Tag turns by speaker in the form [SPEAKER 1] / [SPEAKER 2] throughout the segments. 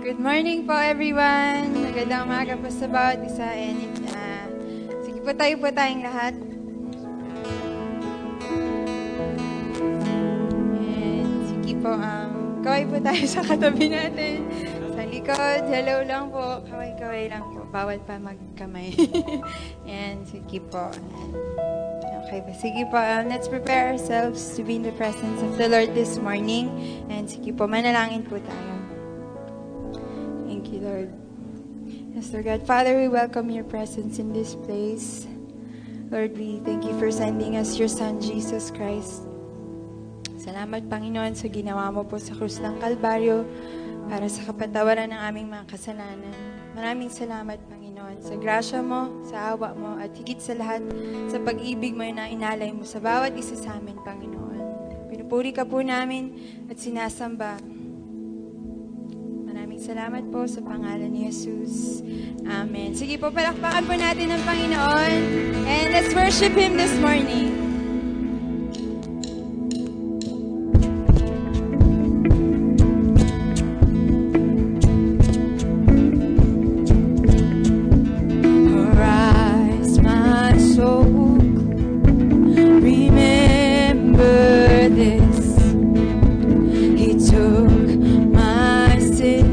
[SPEAKER 1] Good morning po everyone. Magandang umaga po sa bawat isa. And sige po tayong lahat. And sige po, kaway po tayo sa katabi natin. Sa likod, hello lang po. Kaway-kaway lang po. Bawal pa magkamay. And sige po. Okay po. Sige po, let's prepare ourselves to be in the presence of the Lord this morning. And sige po, manalangin po tayo. Thank you, Lord. Yes, Lord God. Father, we welcome your presence in this place. Lord, we thank you for sending us your Son, Jesus Christ. Salamat, Panginoon, sa ginawa mo po sa krus ng Kalbaryo para sa kapatawaran ng aming mga kasalanan. Maraming salamat, Panginoon, sa grasya mo, sa awa mo, at higit sa lahat, sa pag-ibig mo na inalay mo sa bawat isa sa amin, Panginoon. Pinupuri ka po namin at sinasamba. Salamat po sa pangalan ni Jesus. Amen. Sige po, palakpakan po natin ang Panginoon. And let's worship Him this morning. Arise, my soul. Remember this. He took my sin.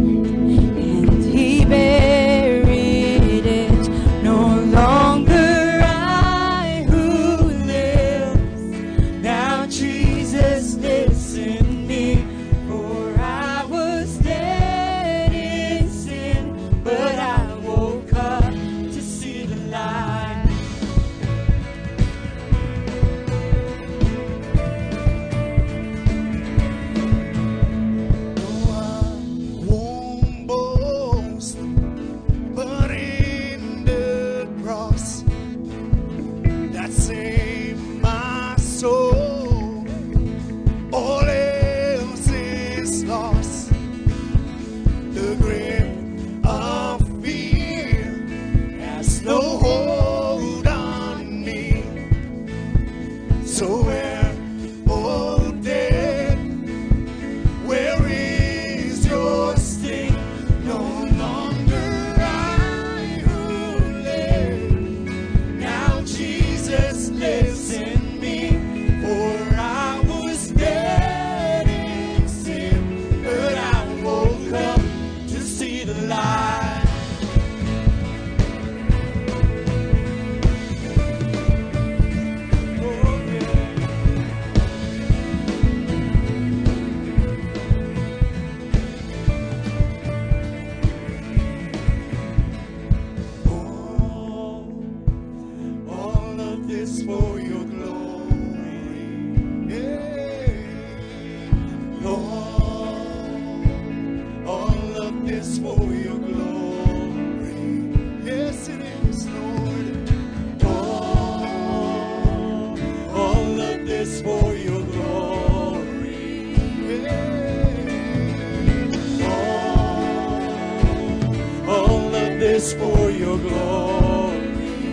[SPEAKER 2] For your glory,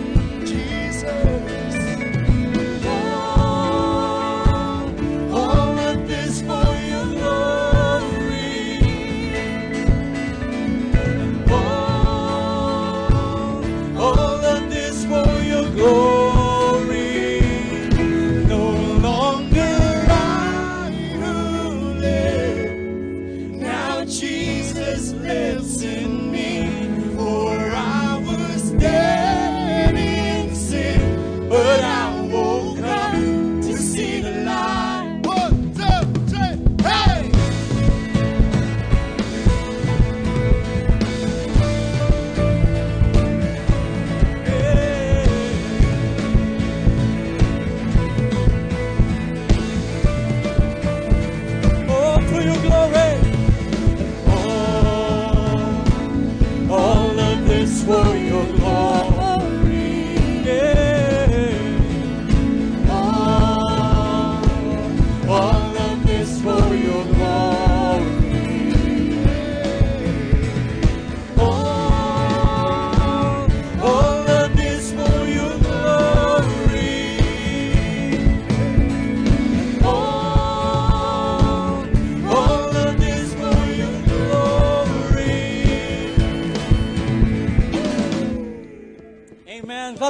[SPEAKER 2] Jesus. All of this for your glory. All of this for your glory. No longer I who live, now Jesus lives in me. For I was dead.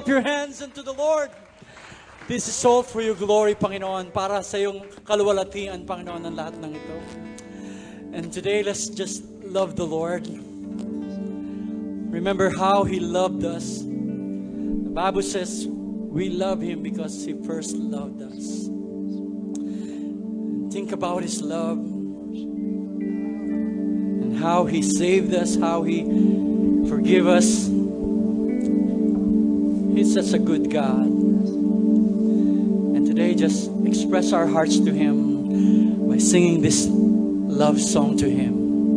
[SPEAKER 2] up your hands unto the Lord. This is all for your glory, Panginoon, para sa iyong kaluwalhatian, Panginoon, ng lahat ng ito. And today, let's just love the Lord. Remember how He loved us. The Bible says we love Him because He first loved us. Think about His love and how He saved us, how He forgave us. He's such a good God. And today, just express our hearts to Him by singing this love song to Him.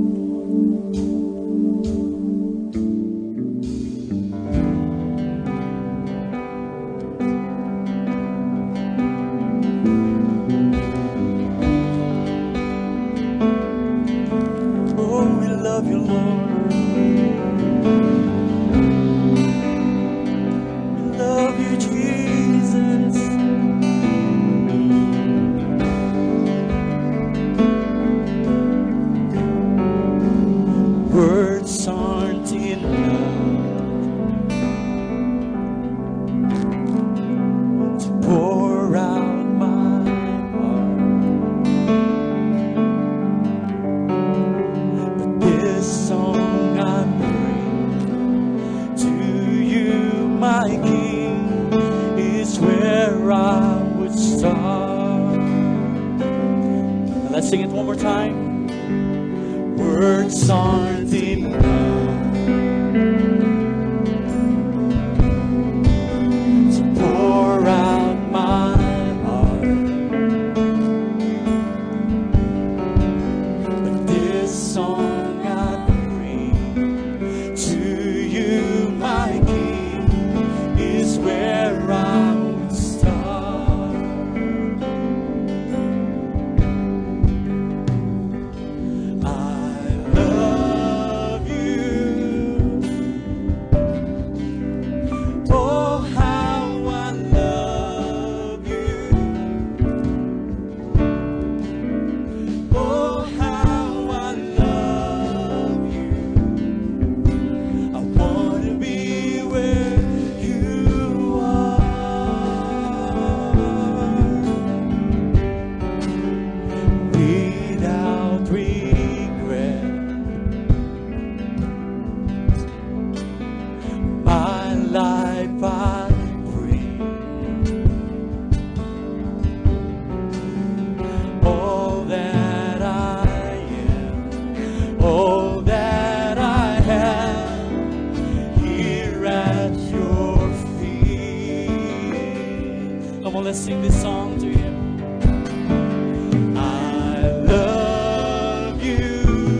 [SPEAKER 3] Words aren't enough to pour out my heart, but this song I bring to you, my King, is where I would start. Let's sing it one more time. Words aren't enough to pour out my heart, but this song I bring to you, my King, is where I would start. Life I bring, all that I am, all that I have, here at your feet. Come on, let's sing this song to Him. I love you.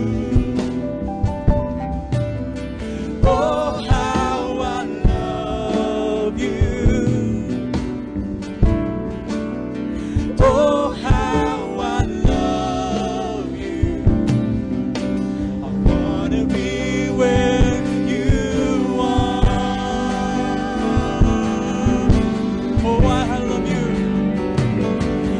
[SPEAKER 3] Oh, how I love you. Oh, how I love you. I want to be where you are. Oh, I love you.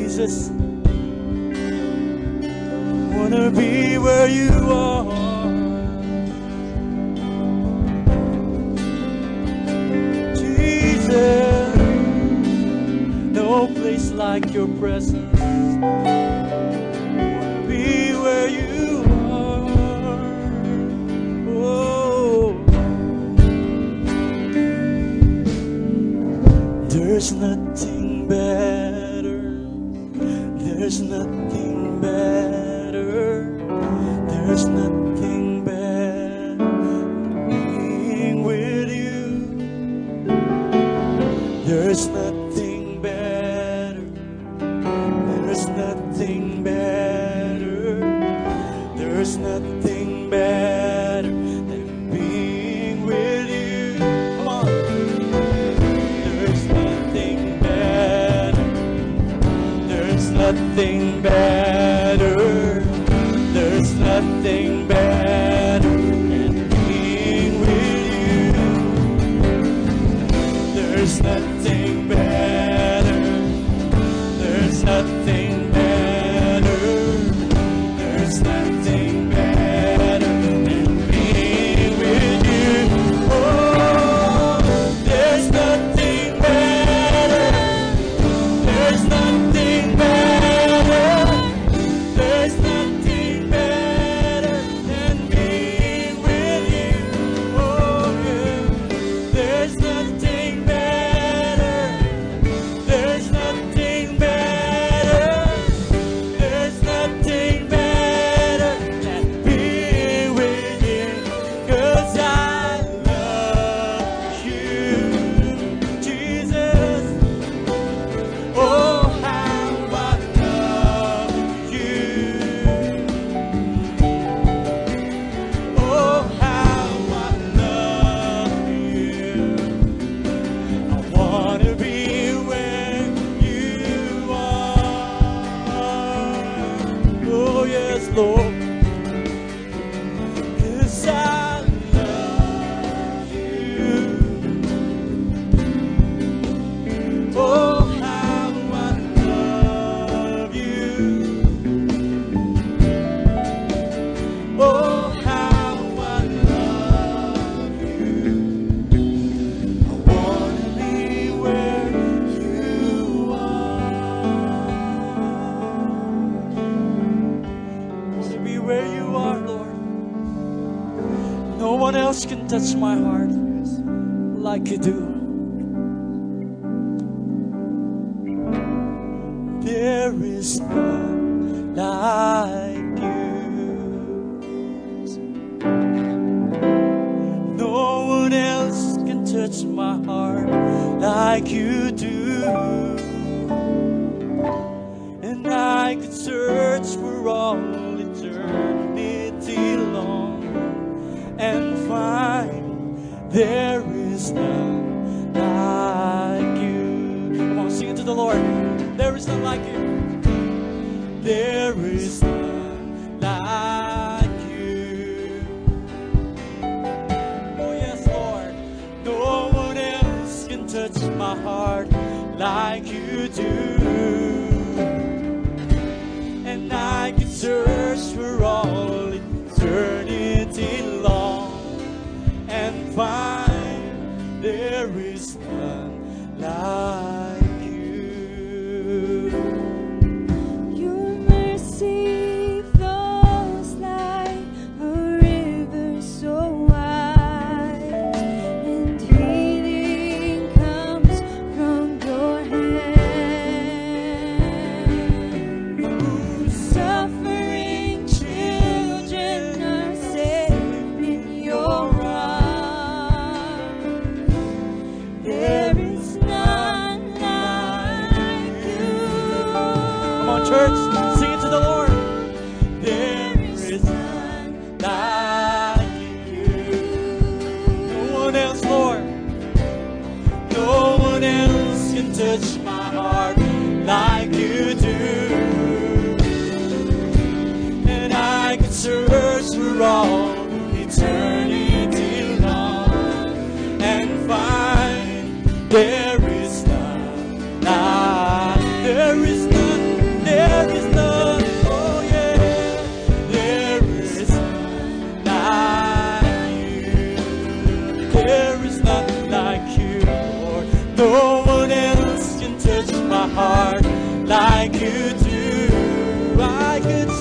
[SPEAKER 2] Jesus. Wanna be where you are. Jesus, no place like your presence. Wanna be where you are. Oh, there's nothing better. There's nothing better. There's nothing better than being with you. There's nothing better. There's nothing better. There's nothing better than being with you. Come on. There's nothing better. There's nothing better. There's nothing better than being with you. There's nothing better. There's nothing better. There's nothing better than being with you. Oh, there's nothing better. There's nothing better. There's nothing better than being with you. Oh, yeah. There's nothing better. There's nothing better. There's nothing better than being with you. 'Cause I love you, Jesus. Oh, how I love you. Oh, how I love you. I wanna be where you are. Oh, yes, Lord. 'Cause I love you. Oh, how I love you. Oh, how I love you. I wanna be where you are. I wanna be where you are, Lord. No one else can touch my heart like you do. There is none like you. No one else can touch my heart like you do. And I could search for all eternity long and find there is none like you. Come on, sing it to the Lord. There is none like you. There is none like you. Oh, yes, Lord. No one else can touch my heart like you do. And I can search for all eternity long and find there is none like you.
[SPEAKER 4] Your mercy flows like a river so wide, and healing comes from your hand. Suffering children are safe in your arms. There is none like you.
[SPEAKER 2] Come on, church, sing it to the Lord. There is none like you. No one else, Lord. No one else can touch my heart like you do. And I can search for all eternity long and find there is none like, there is none. I could do. I could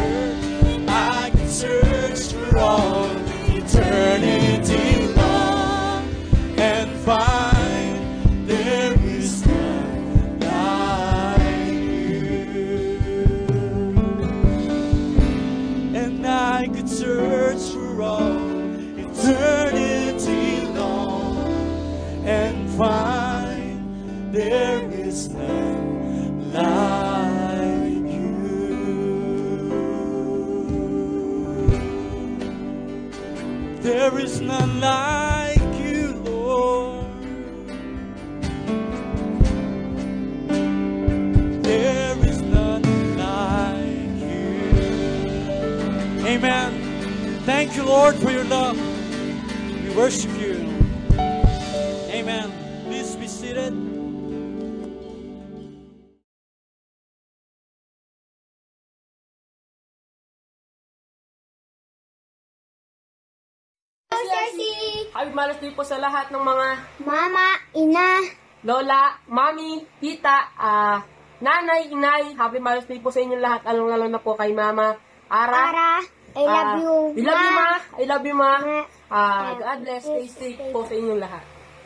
[SPEAKER 2] search for all eternity long and find there is none like you. And I could search for all eternity long and find there is none like you. There is none like you, Lord. There is none like you. Amen. Thank you, Lord, for your love. We worship you. Amen. Please be seated.
[SPEAKER 5] Happy Mother's Day po sa lahat ng mga
[SPEAKER 6] Mama, Ina,
[SPEAKER 5] lola, mami, tita, nanay, inay. Happy Mother's Day po sa inyo lahat. Lalo na po kay Mama Ara.
[SPEAKER 6] Ara, I love you.
[SPEAKER 5] I love you, Ma. I love you, Ma.
[SPEAKER 6] Ma.
[SPEAKER 5] God bless. Stay safe po sa inyong lahat.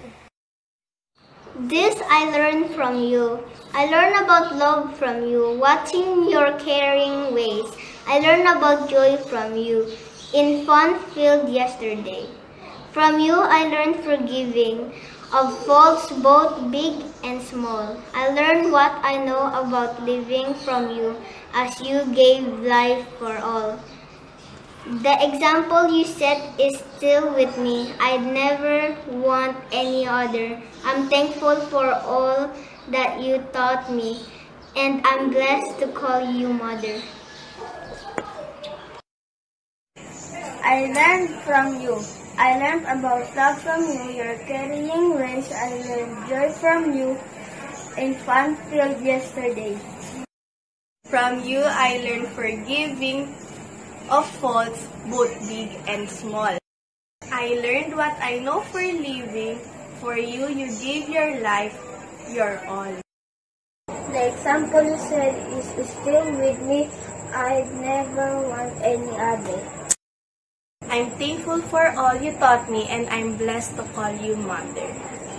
[SPEAKER 6] This I learned from you. I learned about love from you, watching your caring ways. I learned about joy from you, in fun filled yesterday. From you I learned forgiving of faults both big and small. I learned what I know about living from you, as you gave life for all. The example you set is still with me. I'd never want any other. I'm thankful for all that you taught me, and I'm blessed to call you Mother. I learned from you. I learned about love from you, your carrying ways. I learned joy from you, in fun filled yesterday. From you, I learned forgiving of faults, both big and small. I learned what I know for living. For you, you gave your life, your all. The example you said is still with me. I'd never want any other. I'm thankful for all you taught me, and I'm blessed to call you Mother.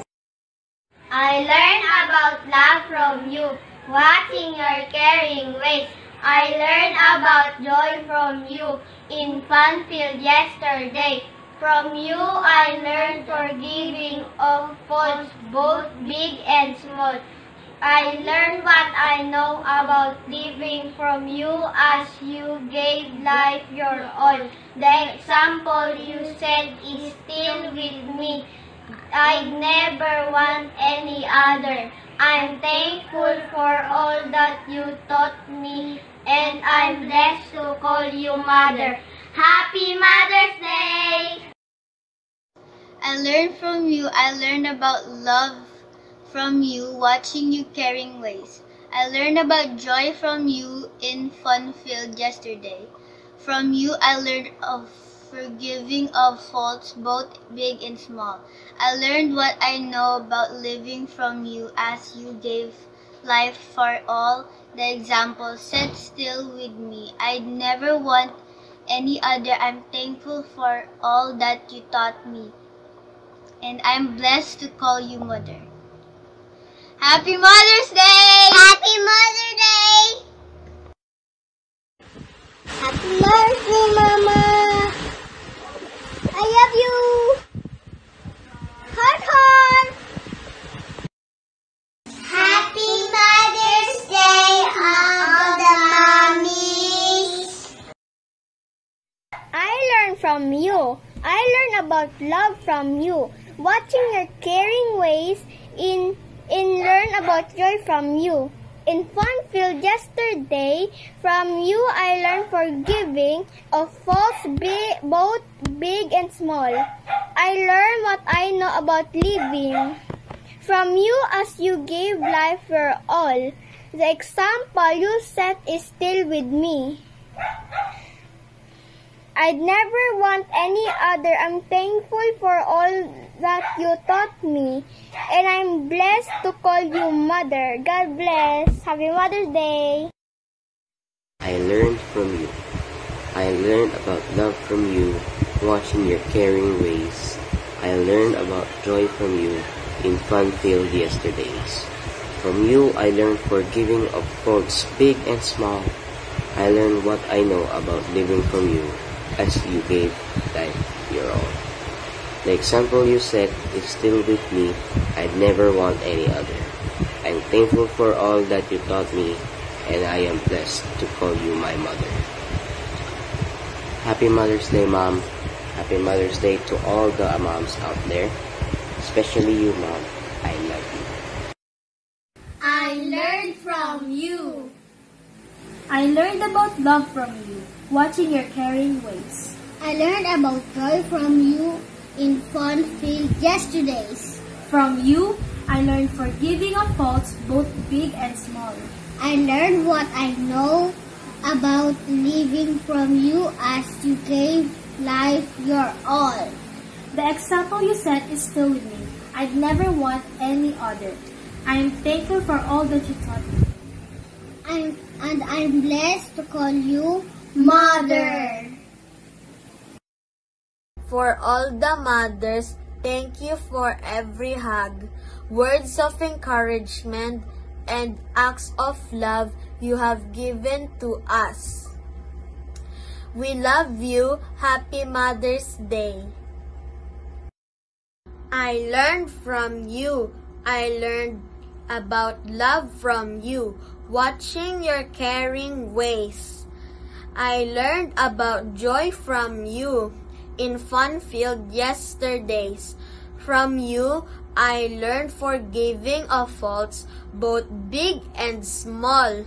[SPEAKER 6] I learned about love from you, watching your caring ways. I learned about joy from you, in fun filled yesterday. From you I learned forgiving of faults, both big and small. I learned what I know about living from you, as you gave life your all. The example you set is still with me. I'd never want any other. I'm thankful for all that you taught me, and I'm blessed to call you Mother. Happy Mother's Day! I learned from you. I learned about love from you, watching you caring ways. I learned about joy from you, in fun filled yesterday. From you I learned of forgiving of faults, both big and small. I learned what I know about living from you, as you gave life for all. The example set still with me. I'd never want any other. I'm thankful for all that you taught me, and I'm blessed to call you Mother. Happy Mother's Day! Happy Mother's Day! Happy Mother's Day, Mama! I love you! Heart, heart! Happy Mother's Day, all the mommies! I learned from you. I learned about love from you, watching your caring ways, in learn about joy from you. In fun-filled yesterday, from you I learned forgiving of faults, both big and small. I learned what I know about living from you, as you gave life for all. The example you set is still with me. I'd never want any other. I'm thankful for all that you taught me, and I'm blessed to call you Mother. God bless. Happy Mother's Day.
[SPEAKER 7] I learned from you. I learned about love from you, watching your caring ways. I learned about joy from you in fun-filled yesterdays. From you, I learned forgiving of faults big and small. I learned what I know about living from you, as you gave life your own. The example you set is still with me. I'd never want any other. I'm thankful for all that you taught me, and I am blessed to call you my mother. Happy Mother's Day, Mom. Happy Mother's Day to all the moms out there, especially you, Mom. I love you.
[SPEAKER 6] I learned from you.
[SPEAKER 8] I learned about love from you, watching your caring ways.
[SPEAKER 6] I learned about joy from you in fun-filled yesterdays.
[SPEAKER 8] From you, I learned forgiving of faults, both big and small.
[SPEAKER 6] I learned what I know about living from you as you gave life your all.
[SPEAKER 8] The example you set is still with me. I'd never want any other. I am thankful for all that you taught me.
[SPEAKER 6] I'm blessed to call you Mother.
[SPEAKER 9] For all the mothers, thank you for every hug, words of encouragement, and acts of love you have given to us. We love you. Happy Mother's Day. I learned from you. I learned about love from you, watching your caring ways. I learned about joy from you in fun-filled yesterdays. From you, I learned forgiving of faults, both big and small.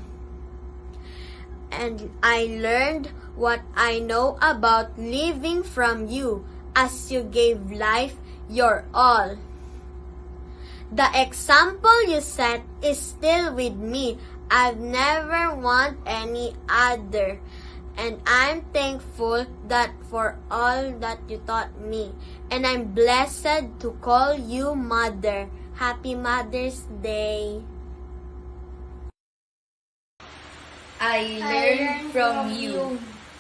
[SPEAKER 9] And I learned what I know about living from you, as you gave life your all. The example you set is still with me. I've never want any other. And I'm thankful that for all that you taught me. And I'm blessed to call you Mother. Happy Mother's Day.
[SPEAKER 10] I learned from you.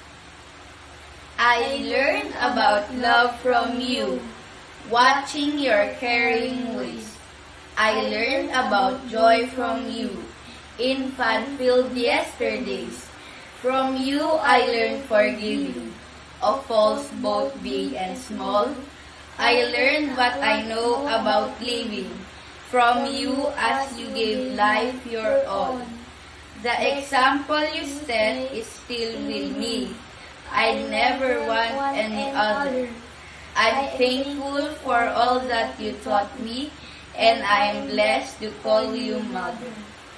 [SPEAKER 10] I learned about love from you, watching your caring ways. I learned about joy from you in fun-filled yesterdays. From you, I learned forgiving of faults both big and small. I learned what I know about living from you as you gave life your all. The example you set is still with me. I never want any other. I'm thankful for all that you taught me, and I am blessed to call you Mother.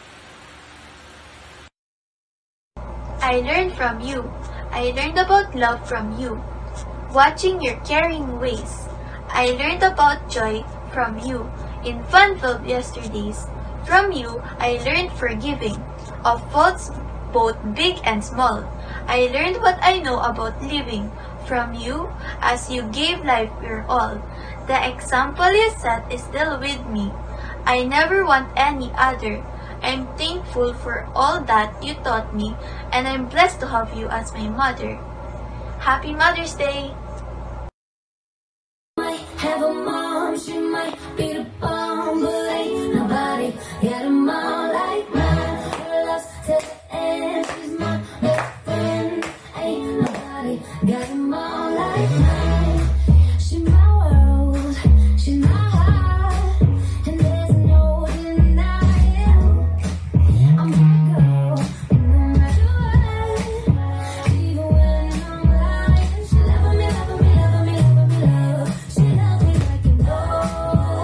[SPEAKER 11] I learned from you. I learned about love from you, watching your caring ways. I learned about joy from you in fun-filled yesterdays. From you, I learned forgiving of faults both big and small. I learned what I know about living from you as you gave life your all. The example you set is still with me. I never want any other. I'm thankful for all that you taught me, and I'm blessed to have you as my mother. Happy Mother's Day!
[SPEAKER 4] Might have a mom, she might be the bomb, but ain't nobody got a mom like mine. Her love's to the end, she's my best friend. Ain't nobody got a mom like mine. She's my world, she's my heart, and there's no denying. I'm her girl, no matter what. Even when I'm lying, she loves me, loves me, loves me, loves me, love. She loves me like you know.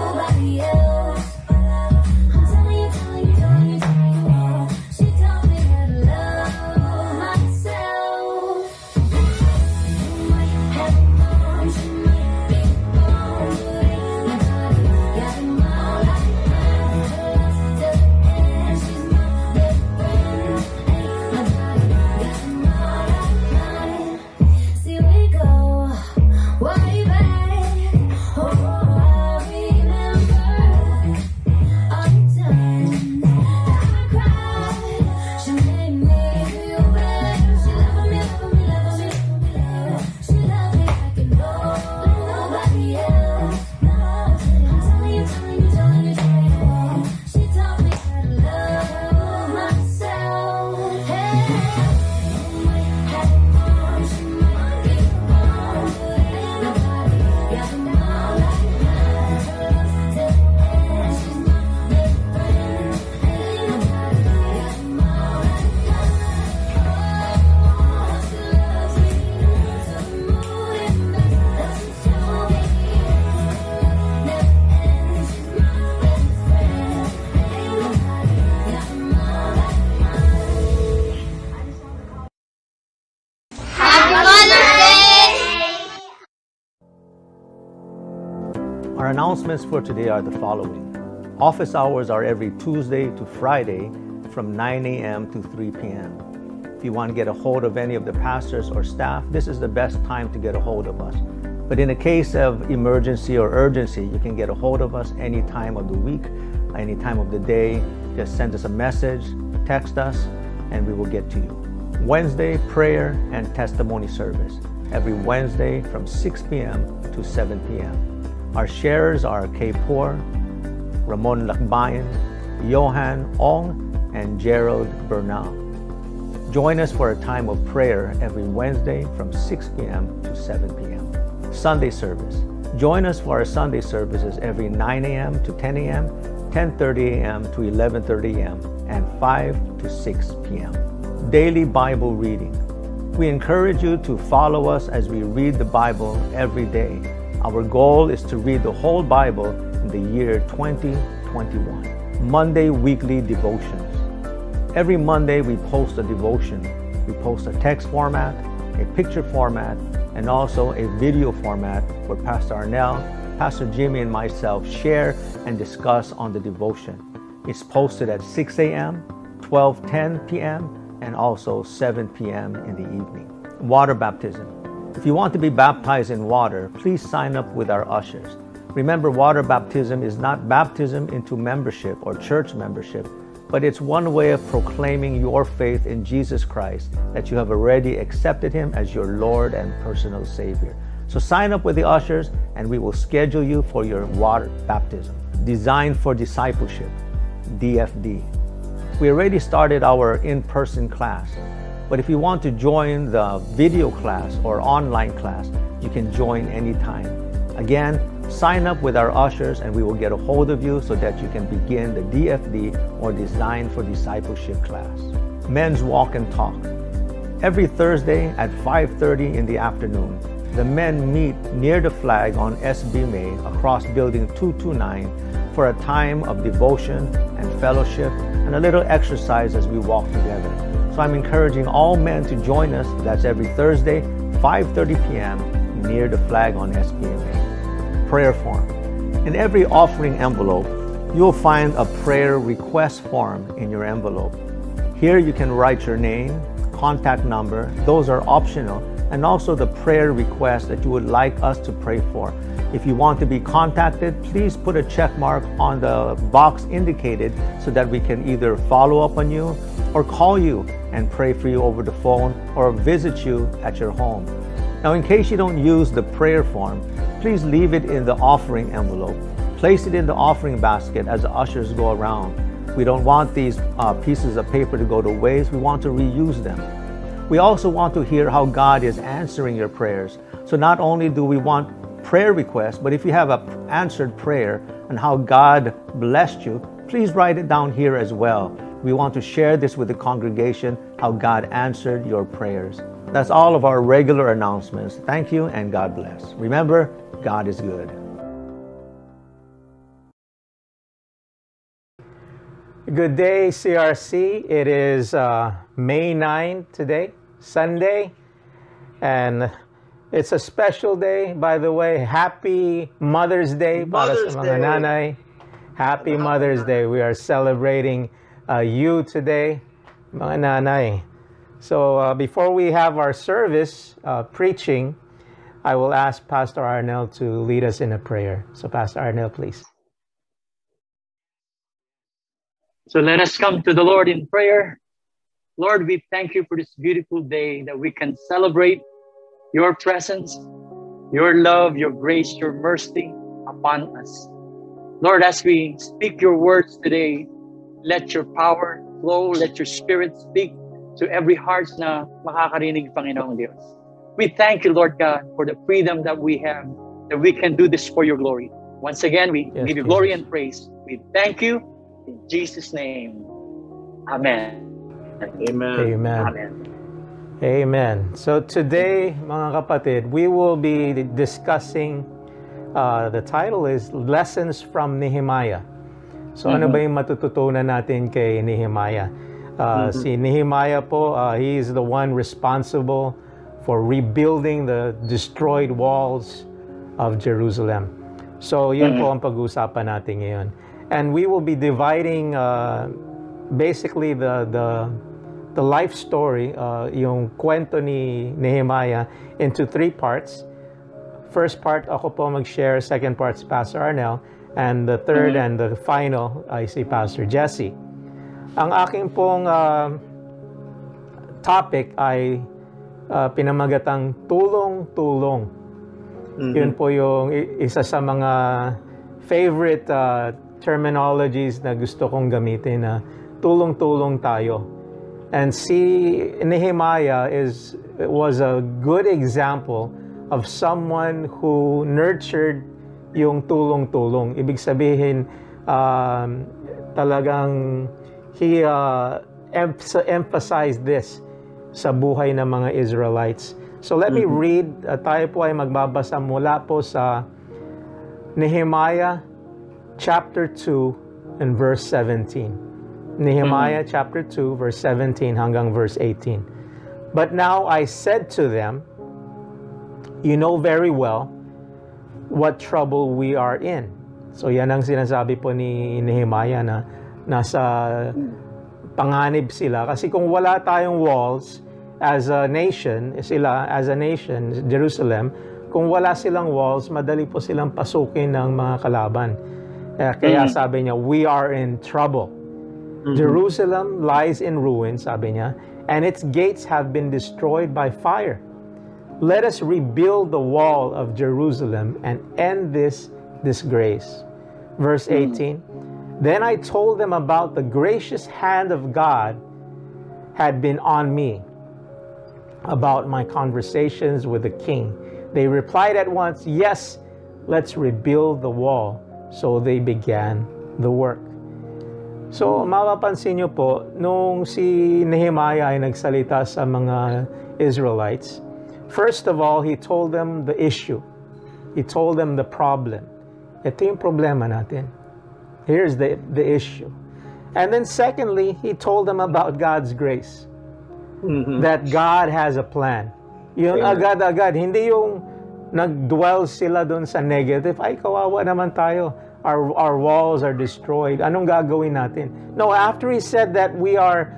[SPEAKER 12] announcements for today are the following. Office hours are every Tuesday to Friday from 9 a.m. to 3 p.m. If you want to get a hold of any of the pastors or staff, this is the best time to get a hold of us. But in a case of emergency or urgency, you can get a hold of us any time of the week, any time of the day. Just send us a message, text us, and we will get to you. Wednesday, prayer and testimony service, every Wednesday from 6 p.m. to 7 p.m. Our sharers are Kay Poor, Ramon Lakbayan, Johan Ong, and Gerald Bernal. Join us for a time of prayer every Wednesday from 6 p.m. to 7 p.m. Sunday service. Join us for our Sunday services every 9 a.m. to 10 a.m., 10:30 a.m. to 11:30 a.m., and 5 to 6 p.m. Daily Bible reading. We encourage you to follow us as we read the Bible every day. Our goal is to read the whole Bible in the year 2021. Monday weekly devotions. Every Monday we post a devotion. We post a text format, a picture format, and also a video format where Pastor Arnel, Pastor Jimmy, and myself share and discuss on the devotion. It's posted at 6 a.m., 12:10 p.m., and also 7 p.m. in the evening. Water baptism. If you want to be baptized in water, please sign up with our ushers. Remember, water baptism is not baptism into membership or church membership, but it's one way of proclaiming your faith in Jesus Christ, that you have already accepted Him as your Lord and personal Savior. So sign up with the ushers and we will schedule you for your water baptism. Designed for Discipleship, DFD. We already started our in-person class, but if you want to join the video class or online class, you can join anytime. Again, sign up with our ushers and we will get a hold of you so that you can begin the DFD or Design for Discipleship class. Men's Walk and Talk. Every Thursday at 5:30 in the afternoon, the men meet near the flag on SB May across Building 229 for a time of devotion and fellowship and a little exercise as we walk together. So I'm encouraging all men to join us. That's every Thursday, 5:30 p.m. near the flag on SBMA. Prayer form. In every offering envelope, you'll find a prayer request form in your envelope. Here you can write your name, contact number, those are optional, and also the prayer request that you would like us to pray for. If you want to be contacted, please put a check mark on the box indicated so that we can either follow up on you or call you and pray for you over the phone or visit you at your home. Now, in case you don't use the prayer form, please leave it in the offering envelope. Place it in the offering basket as the ushers go around. We don't want these pieces of paper to go to waste. We want to reuse them. We also want to hear how God is answering your prayers. So not only do we want prayer requests, but if you have an answered prayer and how God blessed you, please write it down here as well. We want to share this with the congregation, how God answered your prayers. That's all of our regular announcements. Thank you and God bless. Remember, God is good. Good day, CRC. It is May 9 today, Sunday, and it's a special day, by the way. Happy Mother's Day para sa mga nanay. Happy Mother's Day. We are celebrating you today, mga nanay. So before we have our service preaching, I will ask Pastor Arnel to lead us in a prayer. So Pastor Arnel, please.
[SPEAKER 13] So let us come to the Lord in prayer. Lord, we thank you for this beautiful day that we can celebrate your presence, your love, your grace, your mercy upon us. Lord, as we speak your words today, let your power flow, let your spirit speak to every heart na makakarinig, Panginoong Diyos. We thank you, Lord God, for the freedom that we have, that we can do this for your glory. Once again, we give you glory and praise. We thank you in Jesus' name. Amen.
[SPEAKER 12] Amen. Amen. Amen. Amen. So today, mga kapatid, we will be discussing, the title is Lessons from Nehemiah. So ano ba yung matututunan natin kay Nehemiah? Si Nehemiah po, he is the one responsible for rebuilding the destroyed walls of Jerusalem. So yun po ang pag-uusapan natin ngayon. And we will be dividing basically the life story, yung kwento ni Nehemiah, into 3 parts. First part, ako po mag-share. Second part, si Pastor Arnel. And the third and the final ay si Pastor Jesse. Ang aking pong topic ay pinamagatang tulong-tulong. Yun po yung isa sa mga favorite terminologies na gusto kong gamitin, na tulong-tulong tayo. And si Nehemiah was a good example of someone who nurtured yung tulong-tulong. Ibig sabihin, talagang he emphasized this sa buhay ng mga Israelites. So let me read. Tayo po ay magbabasa mula po sa Nehemiah chapter 2 and verse 17. Nehemiah chapter 2 verse 17 hanggang verse 18. But now I said to them, you know very well what trouble we are in. So yan ang sinasabi po ni Nehemiah, na nasa panganib sila. Kasi kung wala tayong walls as a nation, Jerusalem, kung wala silang walls, madali po silang pasukin ng mga kalaban. Kaya sabi niya, we are in trouble. Jerusalem lies in ruins, sabi niya, and its gates have been destroyed by fire. Let us rebuild the wall of Jerusalem and end this disgrace. Verse 18, then I told them about the gracious hand of God had been on me, about my conversations with the king. They replied at once, yes, let's rebuild the wall. So they began the work. So mapapansin niyo po, nung si Nehemiah ay nagsalita sa mga Israelites, first of all, he told them the issue. He told them the problem. Ito yung problema natin. Here's the issue. And then secondly, he told them about God's grace. That God has a plan. Yung agad-agad, hindi yung nag-dwell sila dun sa negative. Ay, kawawa naman tayo. Our walls are destroyed. Anong gagawin natin? No, after he said that we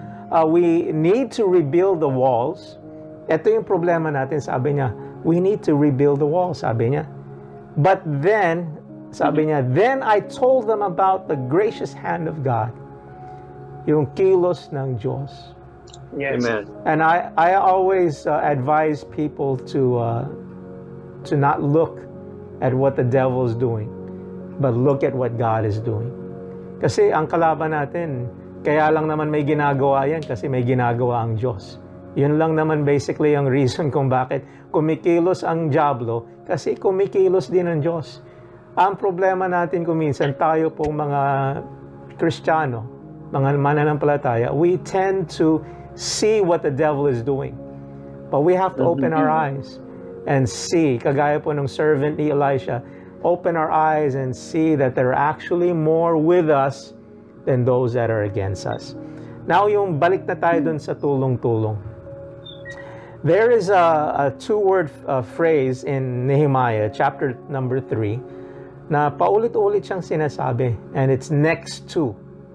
[SPEAKER 12] need to rebuild the walls, ito yung problema natin, sabi niya, we need to rebuild the wall, sabi niya. But then, sabi niya, then I told them about the gracious hand of God. Yung kilos ng Diyos.
[SPEAKER 13] Yes. Amen.
[SPEAKER 12] And I always advise people to not look at what the devil is doing, but look at what God is doing. Kasi ang kalaban natin, kaya lang naman may ginagawa yan kasi may ginagawa ang Diyos. Yun lang naman basically ang reason kung bakit kumikilos ang diablo, kasi kumikilos din ang Diyos. Ang problema natin kung minsan tayo pong mga Kristiyano, mga mananampalataya, we tend to see what the devil is doing. But we have to open our eyes and see, kagaya po ng servant ni Elisha, open our eyes and see that there are actually more with us than those that are against us. Now, yung balik na tayo dun sa tulong-tulong. There is a two-word phrase in Nehemiah, chapter number 3, na paulit-ulit siyang sinasabi, and it's next to,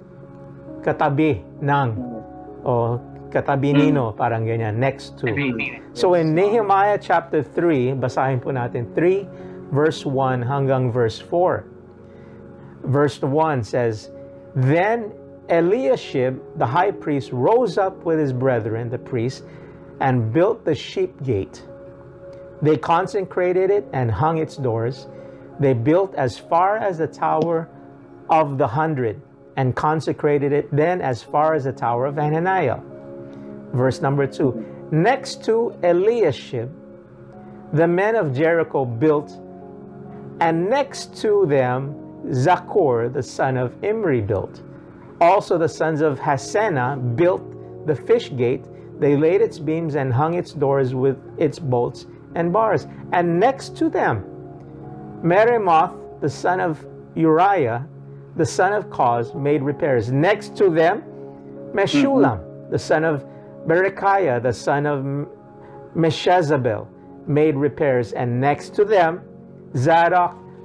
[SPEAKER 12] katabi ng, o katabi nino, parang ganyan, next to. So in Nehemiah chapter 3, basahin po natin 3, verse 1 hanggang verse 4. Verse 1 says, then Eliashib, the high priest, rose up with his brethren, the priests, and built the sheep gate. They consecrated it and hung its doors. They built as far as the Tower of the 100 and consecrated it then as far as the Tower of Hananiah. Verse number 2. Next to Eliashib, the men of Jericho built, and next to them Zaccur, the son of Imri, built. Also the sons of Hassenaah built the fish gate. They laid its beams and hung its doors with its bolts and bars. And next to them, Meremoth, the son of Uriah, the son of Koz, made repairs. Next to them, Meshullam, the son of Berechiah, the son of Meshezabel, made repairs. And next to them, Zadok,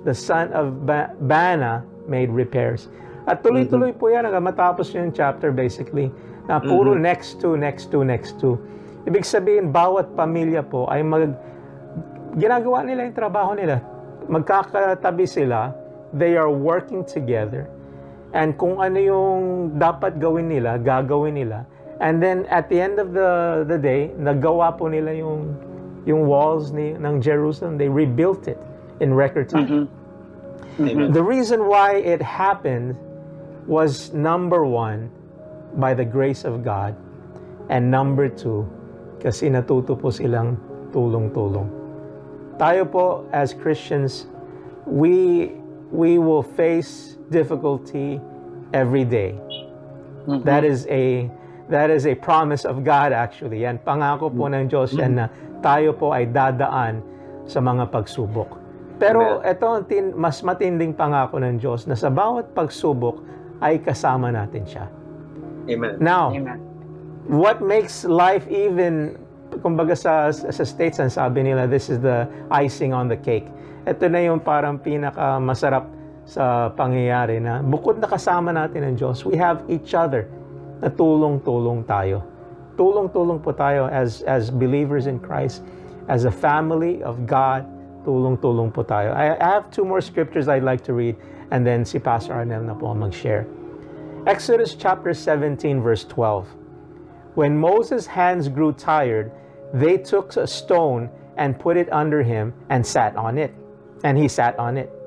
[SPEAKER 12] the son of Bana, made repairs. At tuloy-tuloy po yan hanggang matapos yung chapter basically. Na puro next to. Ibig sabihin, bawat pamilya po ay ginagawa nila yung trabaho nila. Magkakatabi sila, they are working together. And kung ano yung dapat gawin nila, gagawin nila. And then at the end of the day, nagawa po nila yung walls ng Jerusalem. They rebuilt it in record time. The reason why it happened was, number one, by the grace of God, and number two, kasi natuto po silang tulong-tulong. Tayo po as Christians, we will face difficulty every day. That is a promise of God actually. Yan, pangako po ng Diyos yan na tayo po ay dadaan sa mga pagsubok. Pero ito ang mas matinding pangako ng Diyos na sa bawat pagsubok ay kasama natin siya.
[SPEAKER 14] Amen.
[SPEAKER 12] Now, what makes life even, kumbaga sa States, ang sabi nila, this is the icing on the cake. Ito na yung parang pinaka-masarap sa pangyayari na bukod na kasama natin ang Diyos, we have each other na tulong-tulong tayo. Tulong-tulong po tayo as believers in Christ, as a family of God, tulong-tulong po tayo. I have two more scriptures I'd like to read, and then si Pastor Arnel na po mag-share. Exodus chapter 17, verse 12. When Moses' hands grew tired, they took a stone and put it under him and sat on it. And he sat on it.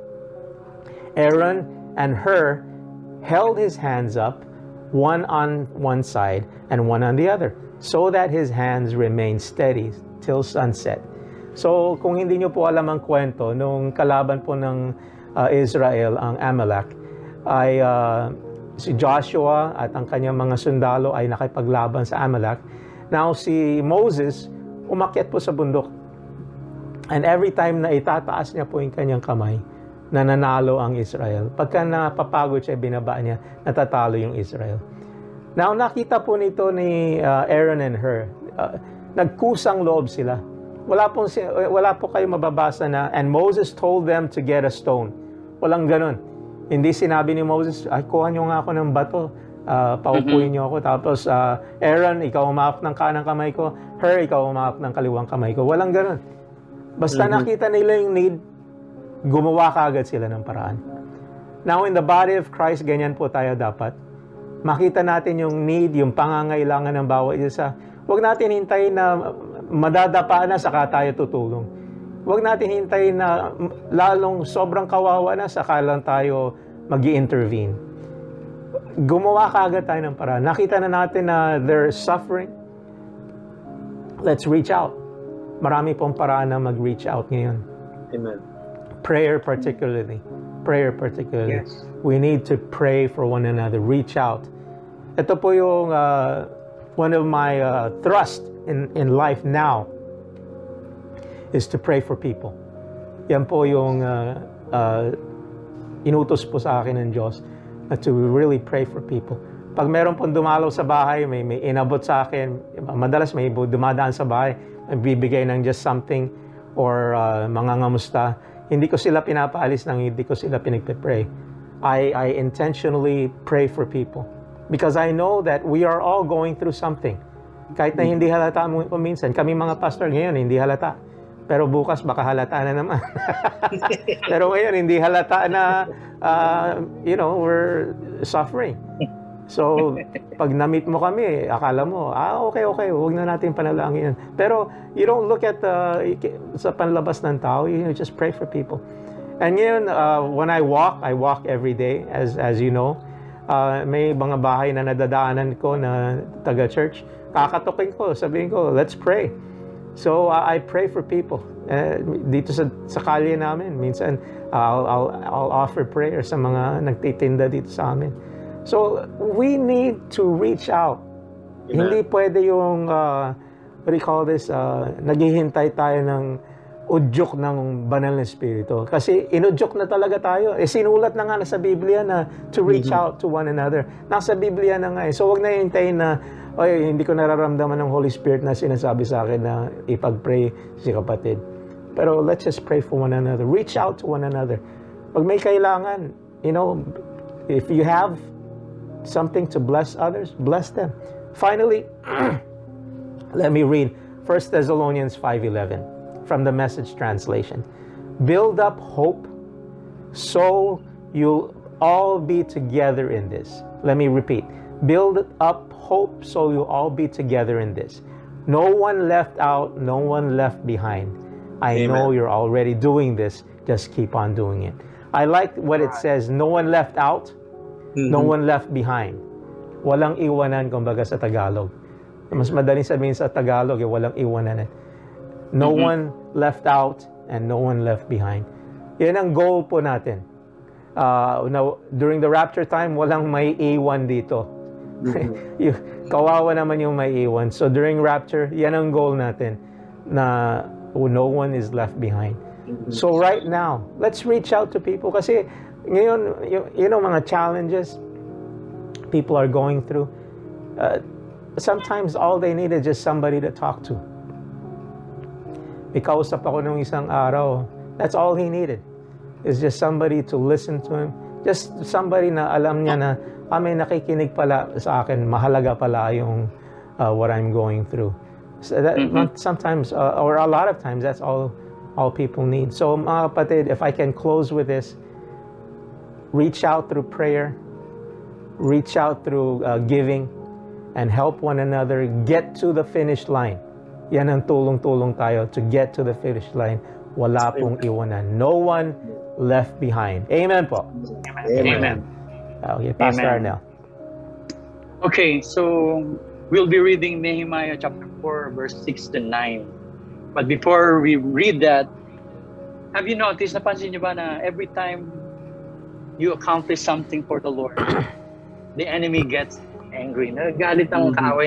[SPEAKER 12] Aaron and Hur held his hands up, one on one side and one on the other, so that his hands remained steady till sunset. So, kung hindi nyo po alam ang kwento, nung kalaban po ng Israel, ang Amalek, ay si Joshua at ang kanyang mga sundalo ay nakipaglaban sa Amalek. Now, si Moses, umakyat po sa bundok. And every time na itataas niya po yung kanyang kamay, nananalo ang Israel. Pagka napapagod siya, binaba niya, natatalo yung Israel. Now, nakita po nito ni Aaron and Hur. Nagkusang loob sila. Wala po kayo mababasa na, and Moses told them to get a stone. Walang ganun. Hindi sinabi ni Moses, ay, kuha nyo nga ako ng bato. Paupuin nyo ako. Tapos, Aaron, ikaw umahak ng kanang kamay ko. Hur, ikaw umahak ng kaliwang kamay ko. Walang ganun. Basta nakita nila yung need, gumawa kaagad sila ng paraan. Now, in the body of Christ, ganyan po tayo dapat. Makita natin yung need, yung pangangailangan ng bawat isa. Huwag natin hintayin na madadapa na, saka tayo tutulong. Huwag natin hintayin na lalong sobrang kawawa na, saka lang tayo mag-i-intervene. Gumawa kaagad tayo ng paraan. Nakita na natin na they're suffering. Let's reach out. Marami pong paraan na mag-reach out ngayon.
[SPEAKER 14] Amen.
[SPEAKER 12] Prayer particularly. Yes. We need to pray for one another. Reach out. Ito po yung one of my thrust in life now is to pray for people. Yan po yung inutos po sa akin ng Diyos, to really pray for people. Pag meron pong dumalaw sa bahay, may inabot sa akin, madalas may dumadaan sa bahay, bibigay ng just something or mga ngamusta, hindi ko sila pinapaalis hindi ko sila pinagpe-pray. I intentionally pray for people because I know that we are all going through something. Kahit na hindi halata mo minsan, kami mga pastor ngayon hindi halata. Pero bukas baka halata na naman. Pero ngayon hindi halata na we're suffering. So, pag na-meet mo kami, akala mo, okay, huwag na natin panalangin yan. Pero, you don't look at sa panlabas ng tao, you just pray for people. And ngayon, when I walk every day, as you know. May mga bahay na nadadaanan ko na taga-church. Kakatukin ko, sabihin ko, let's pray. So, I pray for people. Dito sa kalye namin, minsan, I'll offer prayer sa mga nagtitinda dito sa amin. So, we need to reach out. Amen. Hindi pwede yung, what do you call this, naghihintay tayo ng udyok ng banal na espiritu. Kasi inudyok na talaga tayo. Sinulat na nga sa Biblia na to reach out to one another. Nasa Biblia na nga. So, wag na hintayin na, hindi ko nararamdaman ng Holy Spirit na sinasabi sa akin na ipag-pray si kapatid. Pero let's just pray for one another. Reach out to one another. Pag may kailangan, you know, if you have something to bless others, bless them. Finally, let me read 1 Thessalonians 5:11 from the Message translation. Build up hope so you'll all be together in this. Let me repeat. Build up hope so you'll all be together in this. No one left out, no one left behind. I know you're already doing this. Just keep on doing it. I like what it says, no one left out, no one left behind. Walang iwanan, kumbaga sa Tagalog. Mas madaling sabihin sa Tagalog, walang iwanan. No one left out and no one left behind. Yan ang goal po natin. Now, during the rapture time, walang may iwan dito. Kawawa naman yung may iwan. So during rapture, yan ang goal natin, na no one is left behind. So right now, let's reach out to people. Kasi ngayon, you know, mga challenges people are going through, sometimes all they need is just somebody to talk to. May kausap ako nung isang araw, that's all he needed. Is just somebody to listen to him. Just somebody na alam niya na, may nakikinig pala sa akin, mahalaga pala yung what I'm going through. So that, sometimes, or a lot of times, that's all people need. So mga kapatid, if I can close with this, reach out through prayer, reach out through giving, and help one another get to the finish line. Yan ang tulong-tulong tayo to get to the finish line. Wala pong iwanan. No one left behind. Amen po.
[SPEAKER 13] Amen.
[SPEAKER 12] Okay, Pastor Arnel.
[SPEAKER 13] Okay, so we'll be reading Nehemiah chapter 4, verse 6 to 9. But before we read that, have you noticed, napansin niyo ba na every time you accomplish something for the Lord, the enemy gets angry. Nagalit ang kaaway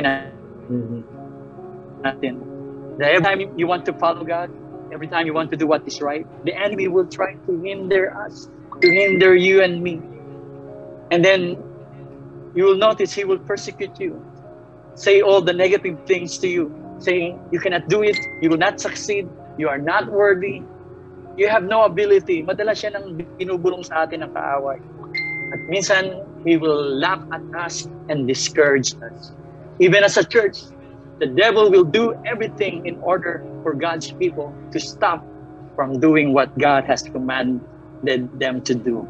[SPEAKER 13] natin. Every time you want to follow God, every time you want to do what is right, the enemy will try to hinder us, to hinder you and me. And then you will notice he will persecute you, say all the negative things to you, saying you cannot do it, you will not succeed, you are not worthy, you have no ability. Madalas siya nang binubulong sa atin ng kaaway. At minsan, he will laugh at us and discourage us. Even as a church, the devil will do everything in order for God's people to stop from doing what God has commanded them to do.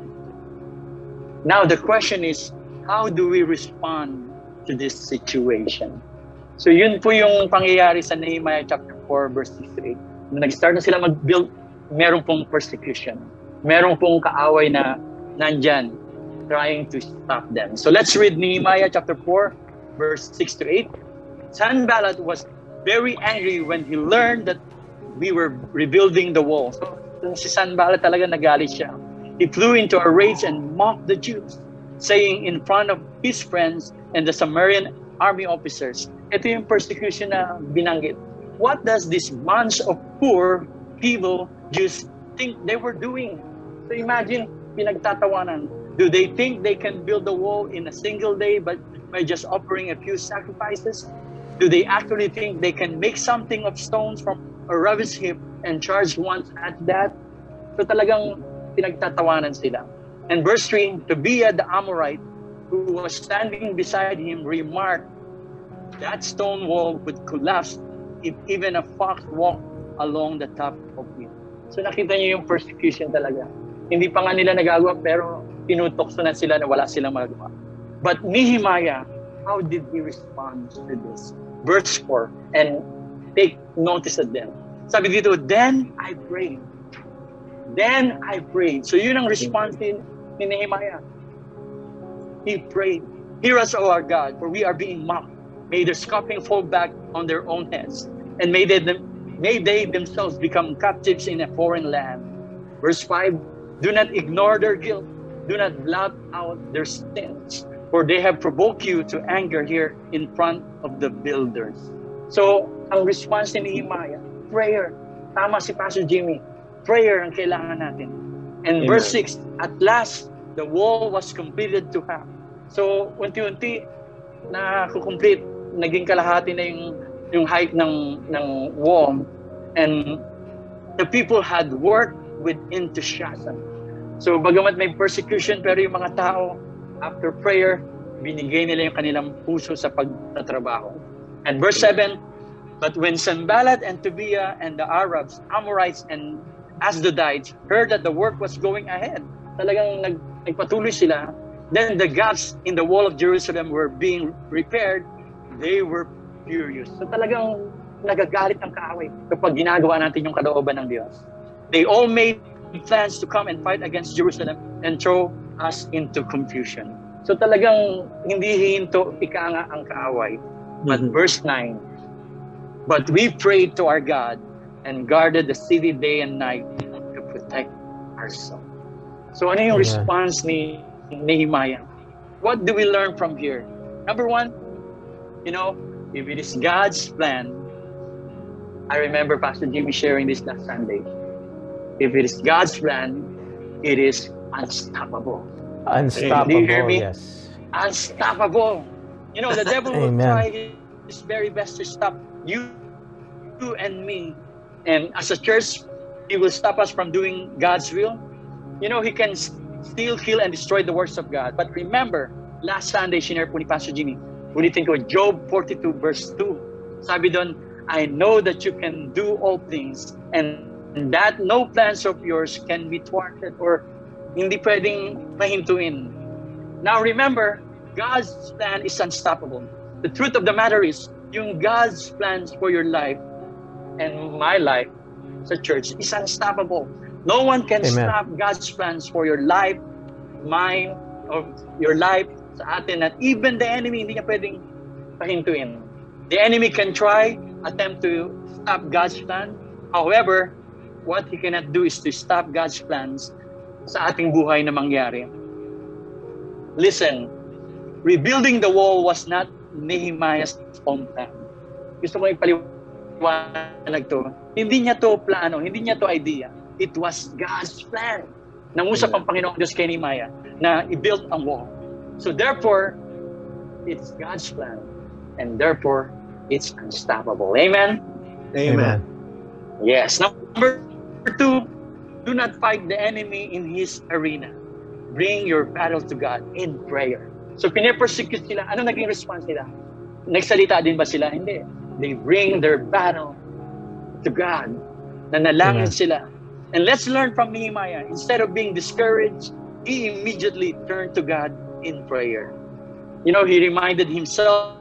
[SPEAKER 13] Now, the question is, how do we respond to this situation? So yun po yung pangyayari sa Nehemiah chapter 4, verse 6-8. Nung nag-start na sila mag-build, meron pong persecution. Meron pong kaaway na nandyan trying to stop them. So let's read Nehemiah chapter 4, verse 6-8. Sanballat was very angry when he learned that we were rebuilding the wall. So si Sanballat talaga nagalit siya. He flew into a rage and mocked the Jews, saying in front of his friends and the Samaritan army officers, ito yung persecution na binanggit. What does this bunch of poor people Jews think they were doing? So imagine, pinagtatawanan. Do they think they can build the wall in a single day by just offering a few sacrifices? Do they actually think they can make something of stones from a rubbish heap and charge one at that? So talagang pinagtatawanan sila. And verse 3, Tobiah the Amorite, who was standing beside him, remarked, that stone wall would collapse if even a fox walked along the top of it. So nakita niyo yung persecution talaga. Hindi pa nga nila nagagawa, pero tinutokso na sila na wala silang magagawa. But Nehemiah, how did he respond to this? Verse 4, and take notice of them. Sabi dito, then I prayed. Then I prayed. So yun ang response ni Nehemiah. He prayed, hear us, O our God, for we are being mocked. May their scoffing fall back on their own heads, and may they themselves become captives in a foreign land. Verse 5, do not ignore their guilt. Do not blot out their sins, for they have provoked you to anger here in front of the builders. So, ang response ni Nehemiah, prayer. Tama si Pastor Jimmy. Prayer ang kailangan natin. And verse 6, at last, the wall was completed to half. So, unti-unti, na-complete, naging kalahati na yung height ng wall. And the people had worked with enthusiasm. So bagamat may persecution, pero yung mga tao, after prayer, binigay nila yung kanilang puso sa pagtatrabaho. And verse 7, but when Sanballat and Tobiah and the Arabs, Amorites and Asdodites heard that the work was going ahead, talagang nagpatuloy sila, then the gaps in the wall of Jerusalem were being repaired, they were furious. So talagang nagagalit ang kaaway kapag ginagawa natin yung kalooban ng Diyos. They all made plans to come and fight against Jerusalem and throw us into confusion. So talagang hindi hihinto, ika nga ang kaaway. But verse 9, but we prayed to our God and guarded the city day and night to protect our soul. So ano yung response ni Nehemiah? What do we learn from here? Number one, you know, if it is God's plan, I remember Pastor Jimmy sharing this last Sunday. If it is God's plan, it is unstoppable.
[SPEAKER 12] Unstoppable,
[SPEAKER 13] do you hear me?
[SPEAKER 12] Yes.
[SPEAKER 13] Unstoppable. You know, the devil will try his very best to stop you and me. And as a church, he will stop us from doing God's will. You know, he can steal, kill, and destroy the works of God. But remember, last Sunday, shinare po ni Pastor Jimmy, ulitin ko, Job 42 verse 2. Sabi doon, I know that you can do all things and that no plans of yours can be thwarted or hindi pwedeng mahintuin. Now remember, God's plan is unstoppable. The truth of the matter is, yung God's plans for your life and my life sa church is unstoppable. No one can stop God's plans for your life, mine, or your life sa atin, at even the enemy hindi niya pwedeng pahintuin. The enemy can try, attempt to stop God's plan. However, what he cannot do is to stop God's plans sa ating buhay na mangyari. Listen, rebuilding the wall was not Nehemiah's own plan. Gusto ko ipaliwanag to. Hindi niya to plano, hindi niya to idea. It was God's plan. Nangusap ang Panginoong Diyos kay Nehemiah na i-build ang wall. So therefore, it's God's plan. And therefore, it's unstoppable. Amen?
[SPEAKER 12] Amen.
[SPEAKER 13] Yes. Number 2, do not fight the enemy in his arena. Bring your battle to God in prayer. So pinipersecute sila. Ano naging response nila? Nagsalita din ba sila? Hindi. They bring their battle to God. Nanalangin sila. And let's learn from Nehemiah. Instead of being discouraged, he immediately turned to God in prayer. You know, he reminded himself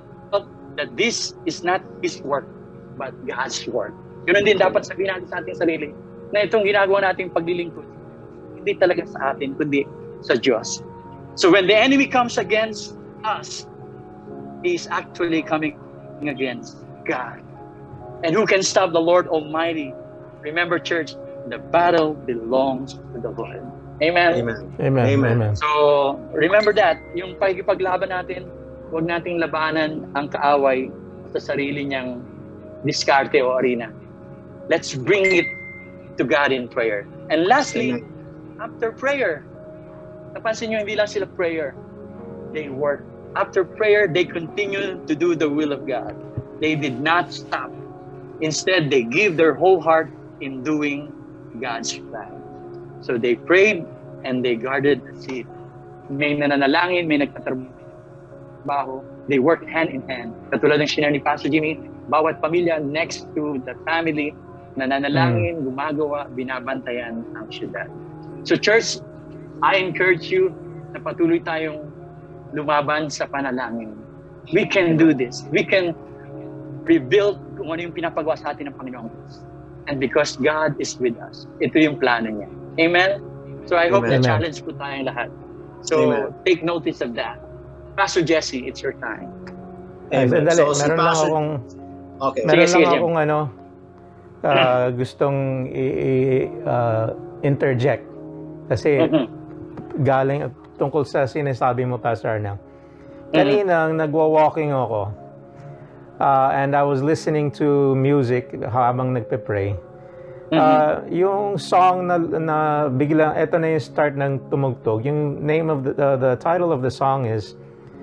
[SPEAKER 13] that this is not his work, but God's work. Yun din dapat sabihin natin sa ating sarili, na itong ginagawa nating paglilingkod, hindi talaga sa atin, kundi sa Diyos. So when the enemy comes against us, he is actually coming against God. And who can stop the Lord Almighty? Remember, church, the battle belongs to the Lord. Amen?
[SPEAKER 12] Amen. Amen. Amen.
[SPEAKER 13] So, remember that. Yung pakikipaglaban natin, huwag nating labanan ang kaaway sa sarili niyang diskarte o arena. Let's bring it to God in prayer. And lastly, after prayer, napansin nyo, hindi lang sila prayer. They work. After prayer, they continue to do the will of God. They did not stop. Instead, they give their whole heart in doing God's plan. So they prayed and they guarded the city. May nananalangin, may nagtatrabaho. They worked hand in hand. Katulad ng shinare ni Pastor Jimmy, bawat pamilya next to the family, nananalangin, gumagawa, binabantayan ang syudad. So church, I encourage you na patuloy tayong lumaban sa panalangin. We can do this. We can rebuild kung ano yung pinapagawa sa atin ng Panginoong Diyos. And because God is with us, ito yung plano niya. Amen? So I hope na challenge po tayong lahat. So take notice of that. Pastor Jesse, it's your time.
[SPEAKER 12] Amen. Sandali,
[SPEAKER 14] So,
[SPEAKER 12] meron lang akong
[SPEAKER 14] Okay.
[SPEAKER 12] akong gustong interject kasi galing tungkol sa sinasabi mo, Pastor Arnel. Kanina nagwa-walking ako and I was listening to music habang nagpe-pray. Yung song na biglang eto na yung start ng tumugtog. Yung name of the title of the song is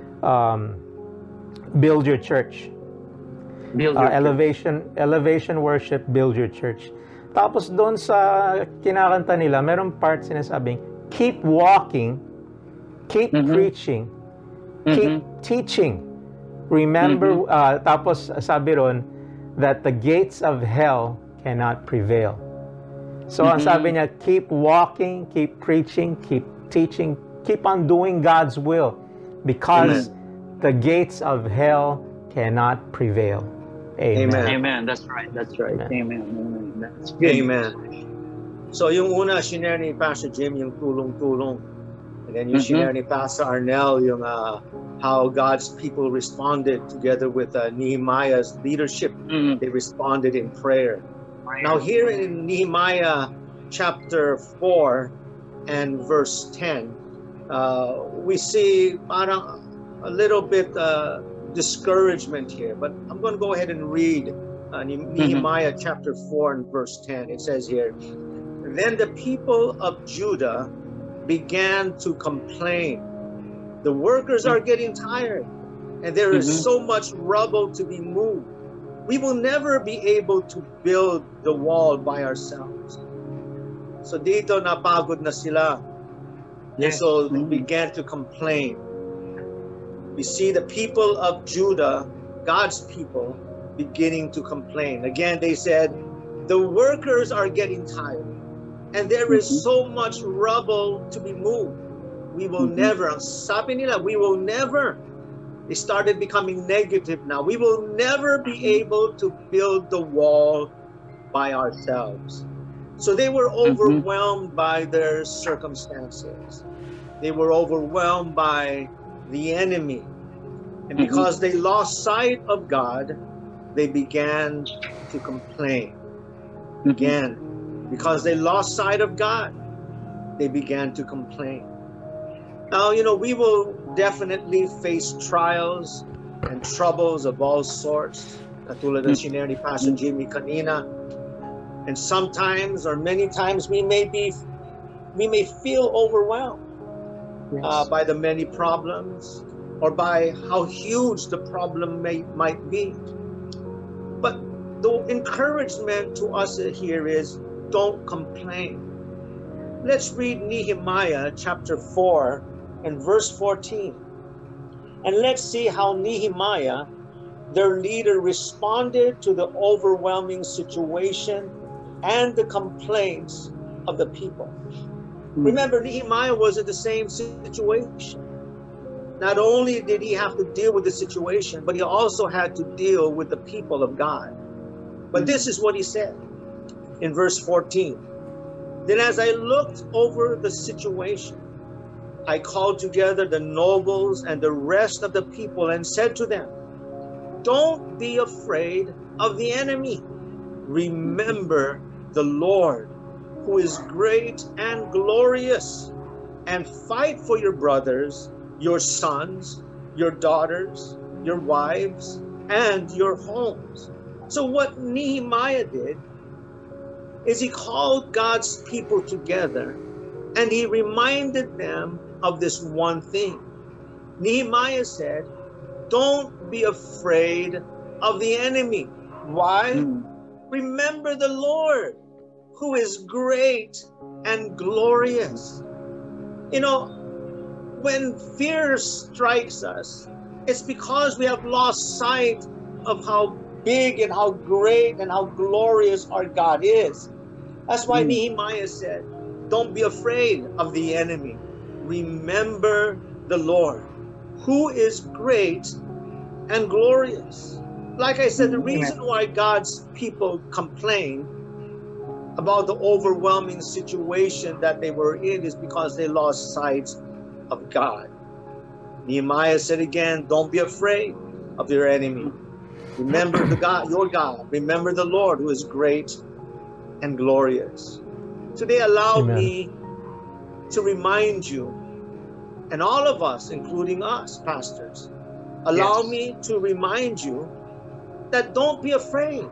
[SPEAKER 12] Build Your Church. Elevation Worship, Build Your Church. Tapos doon sa kinakanta nila, merong part sinasabing, keep walking, keep preaching, keep teaching. Remember, tapos sabi ron, that the gates of hell cannot prevail. So ang sabi niya, keep walking, keep preaching, keep teaching, keep on doing God's will, because the gates of hell cannot prevail. Amen.
[SPEAKER 13] Amen. That's right. That's right. Amen. Amen. That's good.
[SPEAKER 14] Amen. So yung una, shinare ni Pastor Jim yung tulong-tulong. And then yung shinare ni Pastor Arnel yung how God's people responded together with Nehemiah's leadership. They responded in prayer. Now here in Nehemiah chapter 4 and verse 10, we see parang a little bit discouragement here, but I'm going to go ahead and read Nehemiah chapter 4 and verse 10. It says here, then the people of Judah began to complain. The workers are getting tired, and there is so much rubble to be moved. We will never be able to build the wall by ourselves. So dito napagod na sila. Yes. So they began to complain. We see the people of Judah, God's people, beginning to complain. Again, they said, the workers are getting tired, and there is so much rubble to be moved. We will never, sabi nila, we will never. They started becoming negative now. We will never be able to build the wall by ourselves. So they were overwhelmed by their circumstances. They were overwhelmed by the enemy. And because they lost sight of God, they began to complain. Again, because they lost sight of God, they began to complain. Now, you know, we will definitely face trials and troubles of all sorts. Katulad ng shinare ni Pastor Jimmy kanina. And sometimes, or many times, we may feel overwhelmed by the many problems, or by how huge the problem might be. But the encouragement to us here is, don't complain. Let's read Nehemiah chapter 4 and verse 14. And let's see how Nehemiah, their leader, responded to the overwhelming situation and the complaints of the people. Remember, Nehemiah was in the same situation. Not only did he have to deal with the situation, but he also had to deal with the people of God. But this is what he said in verse 14. Then as I looked over the situation, I called together the nobles and the rest of the people and said to them, don't be afraid of the enemy. Remember the Lord, who is great and glorious, and fight for your brothers, your sons, your daughters, your wives, and your homes. So what Nehemiah did is he called God's people together, and he reminded them of this one thing. Nehemiah said, don't be afraid of the enemy. Why? Remember the Lord, who is great and glorious. You know, when fear strikes us, it's because we have lost sight of how big and how great and how glorious our God is. That's why Nehemiah said, don't be afraid of the enemy. Remember the Lord, who is great and glorious. Like I said, the reason why God's people complain about the overwhelming situation that they were in is because they lost sight of God. Nehemiah said again, don't be afraid of your enemy. Remember the God, your God. Remember the Lord, who is great and glorious. Today, allow me to remind you, and all of us, including us, pastors, allow me to remind you that don't be afraid.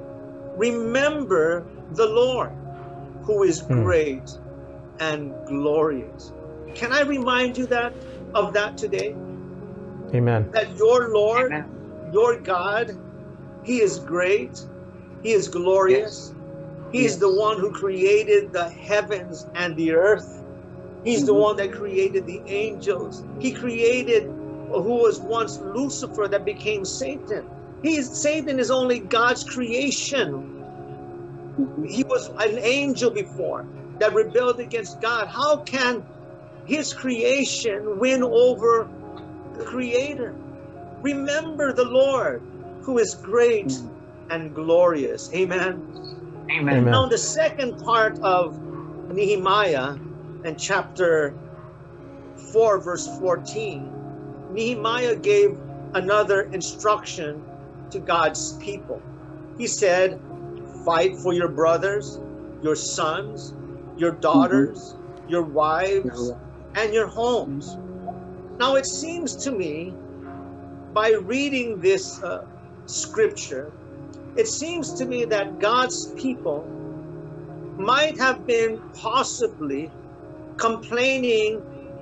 [SPEAKER 14] Remember the Lord, who is great and glorious. Can I remind you of that today?
[SPEAKER 12] Amen.
[SPEAKER 14] That your Lord, your God, He is great, He is glorious, He's the one who created the heavens and the earth. He's the one that created the angels. He created who was once Lucifer that became Satan. Satan is only God's creation. He was an angel before that rebelled against God. How can his creation win over the Creator? Remember the Lord, who is great and glorious. Amen.
[SPEAKER 13] Amen.
[SPEAKER 14] Now the second part of Nehemiah in chapter 4 verse 14, Nehemiah gave another instruction to God's people. He said, fight for your brothers, your sons, your daughters, your wives, and your homes. Now it seems to me, by reading this scripture, it seems to me that God's people might have been possibly complaining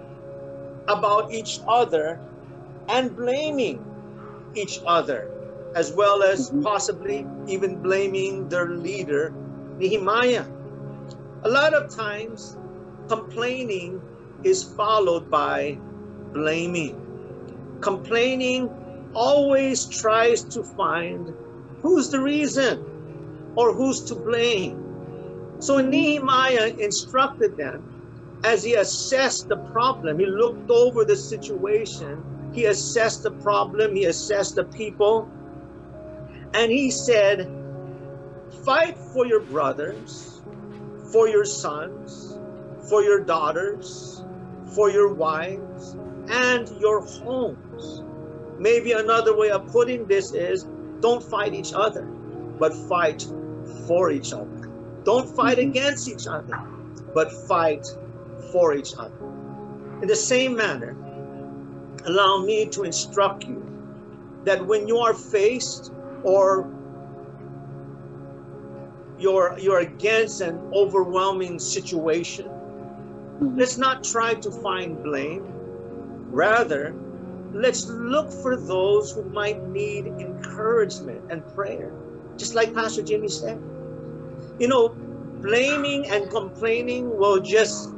[SPEAKER 14] about each other and blaming each other, as well as possibly even blaming their leader, Nehemiah. A lot of times, complaining is followed by blaming. Complaining always tries to find who's the reason or who's to blame. So Nehemiah instructed them as he assessed the problem. He looked over the situation. He assessed the problem. He assessed the people. And he said, fight for your brothers, for your sons, for your daughters, for your wives, and your homes. Maybe another way of putting this is, don't fight each other, but fight for each other. Don't fight against each other, but fight for each other. In the same manner, allow me to instruct you that when you are faced or you're against an overwhelming situation, let's not try to find blame. Rather, let's look for those who might need encouragement and prayer. Just like Pastor Jimmy said. You know, blaming and complaining will just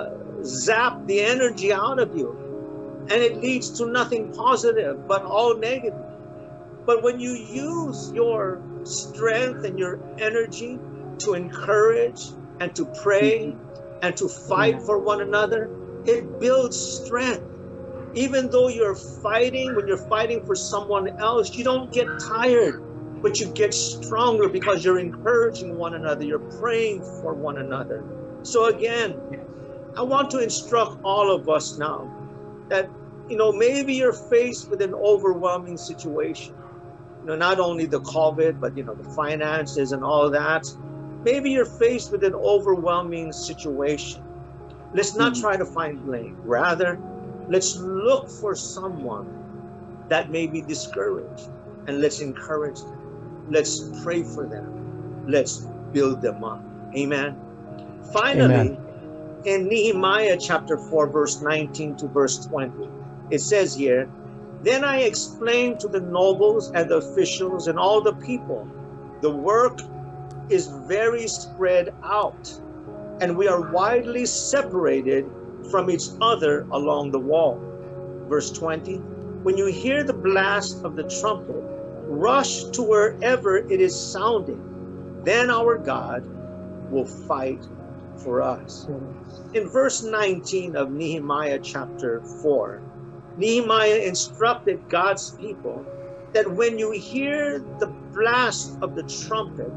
[SPEAKER 14] zap the energy out of you. And it leads to nothing positive, but all negative. But when you use your strength and your energy to encourage and to pray and to fight for one another, it builds strength. Even though you're fighting, when you're fighting for someone else, you don't get tired, but you get stronger because you're encouraging one another, you're praying for one another. So again, I want to instruct all of us now that, you know, maybe you're faced with an overwhelming situation. You know, not only the COVID, but, you know, the finances and all that. Maybe you're faced with an overwhelming situation. Let's not try to find blame. Rather, let's look for someone that may be discouraged and let's encourage them. Let's pray for them. Let's build them up. Amen. Finally, in Nehemiah chapter 4, verse 19 to verse 20, it says here, then I explained to the nobles and the officials and all the people, the work is very spread out, and we are widely separated from each other along the wall. Verse 20, when you hear the blast of the trumpet, rush to wherever it is sounding. Then our God will fight for us. In verse 19 of Nehemiah chapter 4, Nehemiah instructed God's people that when you hear the blast of the trumpet,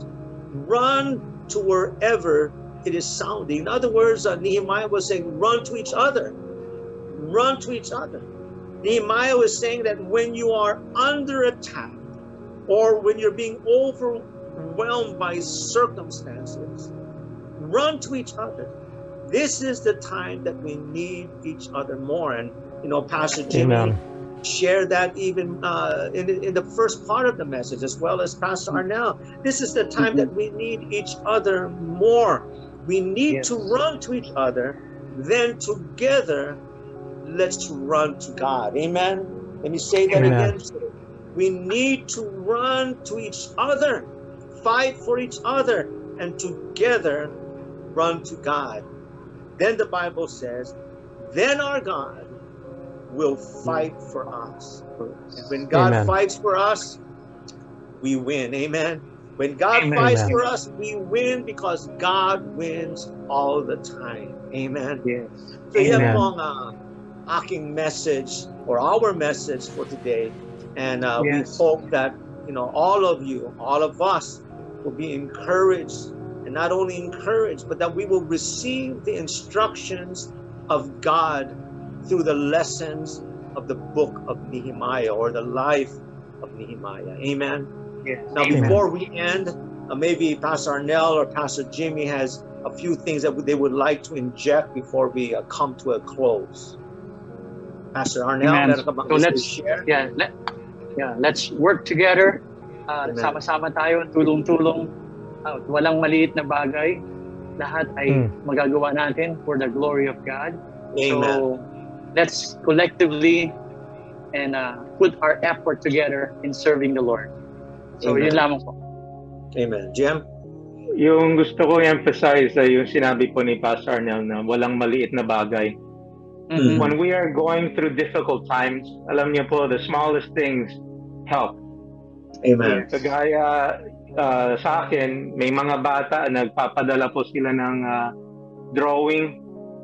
[SPEAKER 14] run to wherever it is sounding. In other words, Nehemiah was saying, run to each other. Run to each other. Nehemiah was saying that when you are under attack or when you're being overwhelmed by circumstances, run to each other. This is the time that we need each other more. And, you know, Pastor Jimmy shared that even in the first part of the message, as well as Pastor Arnell. This is the time that we need each other more. We need to run to each other, then together, let's run to God. Amen. Let me say that again. We need to run to each other, fight for each other, and together run to God. Then the Bible says, then our God will fight for us. And when God
[SPEAKER 12] Amen.
[SPEAKER 14] fights for us, we win. Amen. When God
[SPEAKER 12] Amen.
[SPEAKER 14] fights for us, we win because God wins all the time. Amen.
[SPEAKER 13] Yes.
[SPEAKER 14] So yan
[SPEAKER 12] Amen.
[SPEAKER 14] po ang aking message or our message for today. And we
[SPEAKER 13] Yes.
[SPEAKER 14] hope that, all of you, all of us will be encouraged, and not only encouraged, but that we will receive the instructions of God through the lessons of the book of Nehemiah or the life of Nehemiah. Amen.
[SPEAKER 13] Yes.
[SPEAKER 14] Now,
[SPEAKER 12] Amen.
[SPEAKER 14] before we end, maybe Pastor Arnel or Pastor Jimmy has a few things that they would like to inject before we come to a close. Pastor Arnel,
[SPEAKER 13] Amen.
[SPEAKER 14] meron ka bang
[SPEAKER 13] So
[SPEAKER 14] gusto
[SPEAKER 13] let's
[SPEAKER 14] i-share?
[SPEAKER 13] let's work together.
[SPEAKER 14] Amen.
[SPEAKER 13] Sama-sama tayo, tulong-tulong. Walang maliit na bagay. Lahat ay magagawa natin for the glory of God.
[SPEAKER 14] Amen.
[SPEAKER 13] So let's collectively and put our effort together in serving the Lord. So
[SPEAKER 14] Amen.
[SPEAKER 13] yun lamang po.
[SPEAKER 14] Amen. Jim?
[SPEAKER 15] Yung gusto ko emphasize ay yung sinabi po ni Pastor Arnel na walang maliit na bagay.
[SPEAKER 13] Mm-hmm.
[SPEAKER 15] When we are going through difficult times, alam niyo po, the smallest things help.
[SPEAKER 14] Amen.
[SPEAKER 15] Kagaya sa akin, may mga bata nagpapadala po sila ng drawing.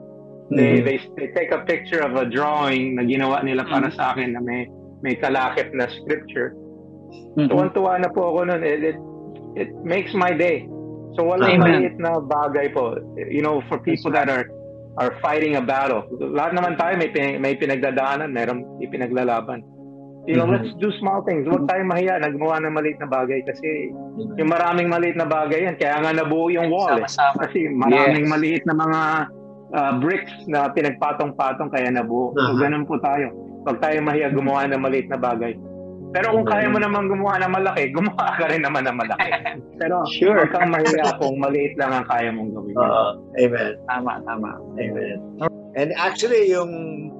[SPEAKER 15] They take a picture of a drawing na ginawa nila para sa akin na may kalakip na scripture. Tuwan-tuwa na po ako nun. It makes my day. So walang maliit na bagay po. For people that are fighting a battle. Lahat naman tayo may pinagdadaanan, merong ipinaglalaban. Let's do small things. Huwag tayo mahiya na gumawa ng maliit na bagay kasi yung maraming maliit na bagay yan. Kaya nga nabuo yung wall. Kasi maraming maliit na mga bricks na pinagpatong-patong kaya nabuo. So ganun po tayo. Huwag tayo mahiya gumawa ng maliit na bagay. Pero kung kaya mo naman gumawa ng malaki, gumawa ka rin naman ng malaki. Pero huwag kang mahiya kung maliit lang ang kaya mong gawin.
[SPEAKER 14] Amen.
[SPEAKER 13] Tama.
[SPEAKER 14] Amen. And actually, yung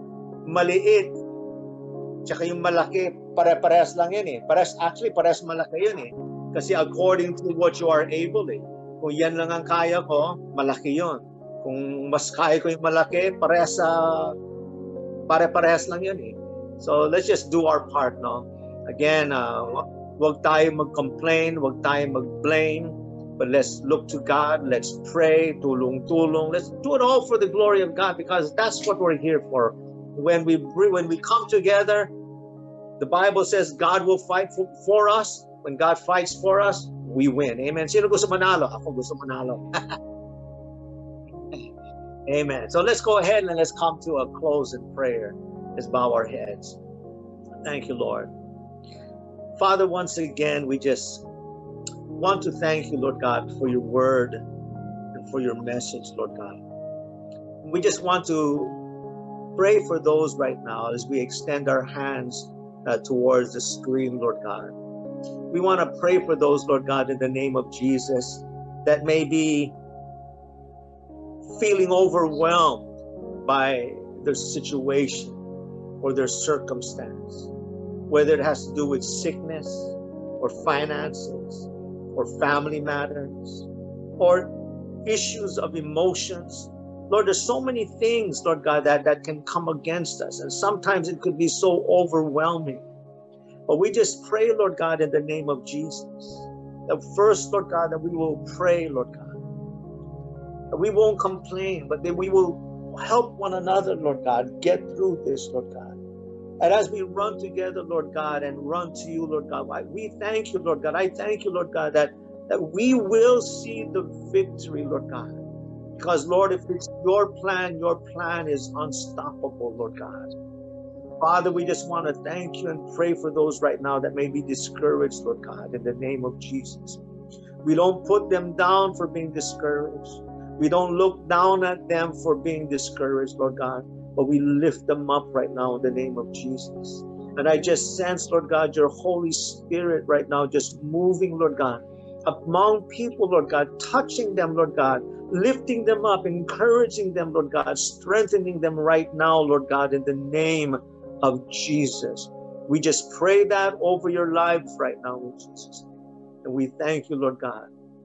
[SPEAKER 14] maliit tsaka yung malaki, pare-parehas lang yan eh. Parehas malaki yun eh. Kasi according to what you are able eh. Kung yan lang ang kaya ko, malaki yun. Kung mas kaya ko yung malaki, pare-parehas lang yun eh. So let's just do our part, no? Again, wag tayo mag-complain, wag tayo mag-blame, but let's look to God, let's pray, tulong-tulong. Let's do it all for the glory of God because that's what we're here for. When we come together, the Bible says God will fight for us. When God fights for us, we win. Amen. Sino gusto manalo? Ako gusto manalo. Amen. So let's go ahead and let's come to a close in prayer. Let's bow our heads. Thank you, Lord. Father, once again, we just want to thank you, Lord God, for your word and for your message, Lord God. We just want to pray for those right now as we extend our hands towards the screen, Lord God. We want to pray for those, Lord God, in the name of Jesus, that may be feeling overwhelmed by their situation or their circumstance, whether it has to do with sickness or finances or family matters or issues of emotions. Lord, there's so many things, Lord God, that can come against us. And sometimes it could be so overwhelming. But we just pray, Lord God, in the name of Jesus, that first, Lord God, that we will pray, Lord God, that we won't complain, but that we will help one another, Lord God, get through this, Lord God. And as we run together, Lord God, and run to you, Lord God, we thank you, Lord God. I thank you, Lord God, that we will see the victory, Lord God. Because, Lord, if it's your plan is unstoppable, Lord God. Father, we just want to thank you and pray for those right now that may be discouraged, Lord God, in the name of Jesus. We don't put them down for being discouraged. We don't look down at them for being discouraged, Lord God, but we lift them up right now in the name of Jesus. And I just sense, Lord God, your Holy Spirit right now just moving, Lord God, among people, Lord God, touching them, Lord God, lifting them up, encouraging them, Lord God, strengthening them right now, Lord God, in the name of Jesus. We just pray that over your lives right now, Lord Jesus. And we thank you, Lord God.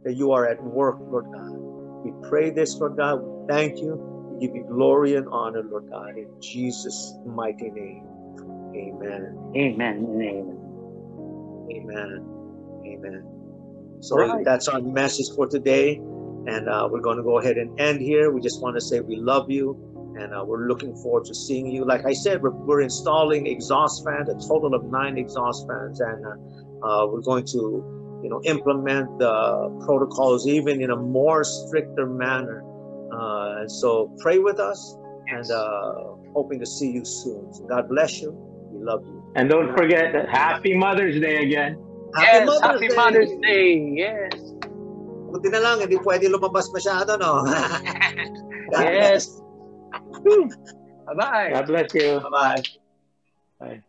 [SPEAKER 14] that you are at work, Lord God. We pray this, Lord God. We thank you. We give you glory and honor, Lord God, in Jesus' mighty name. Amen.
[SPEAKER 13] Amen and amen.
[SPEAKER 14] Amen. Amen. So that's our message for today. And we're going to go ahead and end here. We just want to say we love you. And we're looking forward to seeing you. Like I said, we're installing exhaust fans, a total of 9 exhaust fans. And we're going to, implement the protocols even in a more stricter manner. And so pray with us, and hoping to see you soon. So God bless you. We love you.
[SPEAKER 15] And don't forget that Happy Mother's Day again.
[SPEAKER 14] Happy
[SPEAKER 13] Mother's Day. Yes.
[SPEAKER 14] Buti na lang, hindi pwede lumabas masyado, no?
[SPEAKER 13] Yes. Bye-bye.
[SPEAKER 15] God bless you.
[SPEAKER 14] Bye-bye.
[SPEAKER 15] Bye.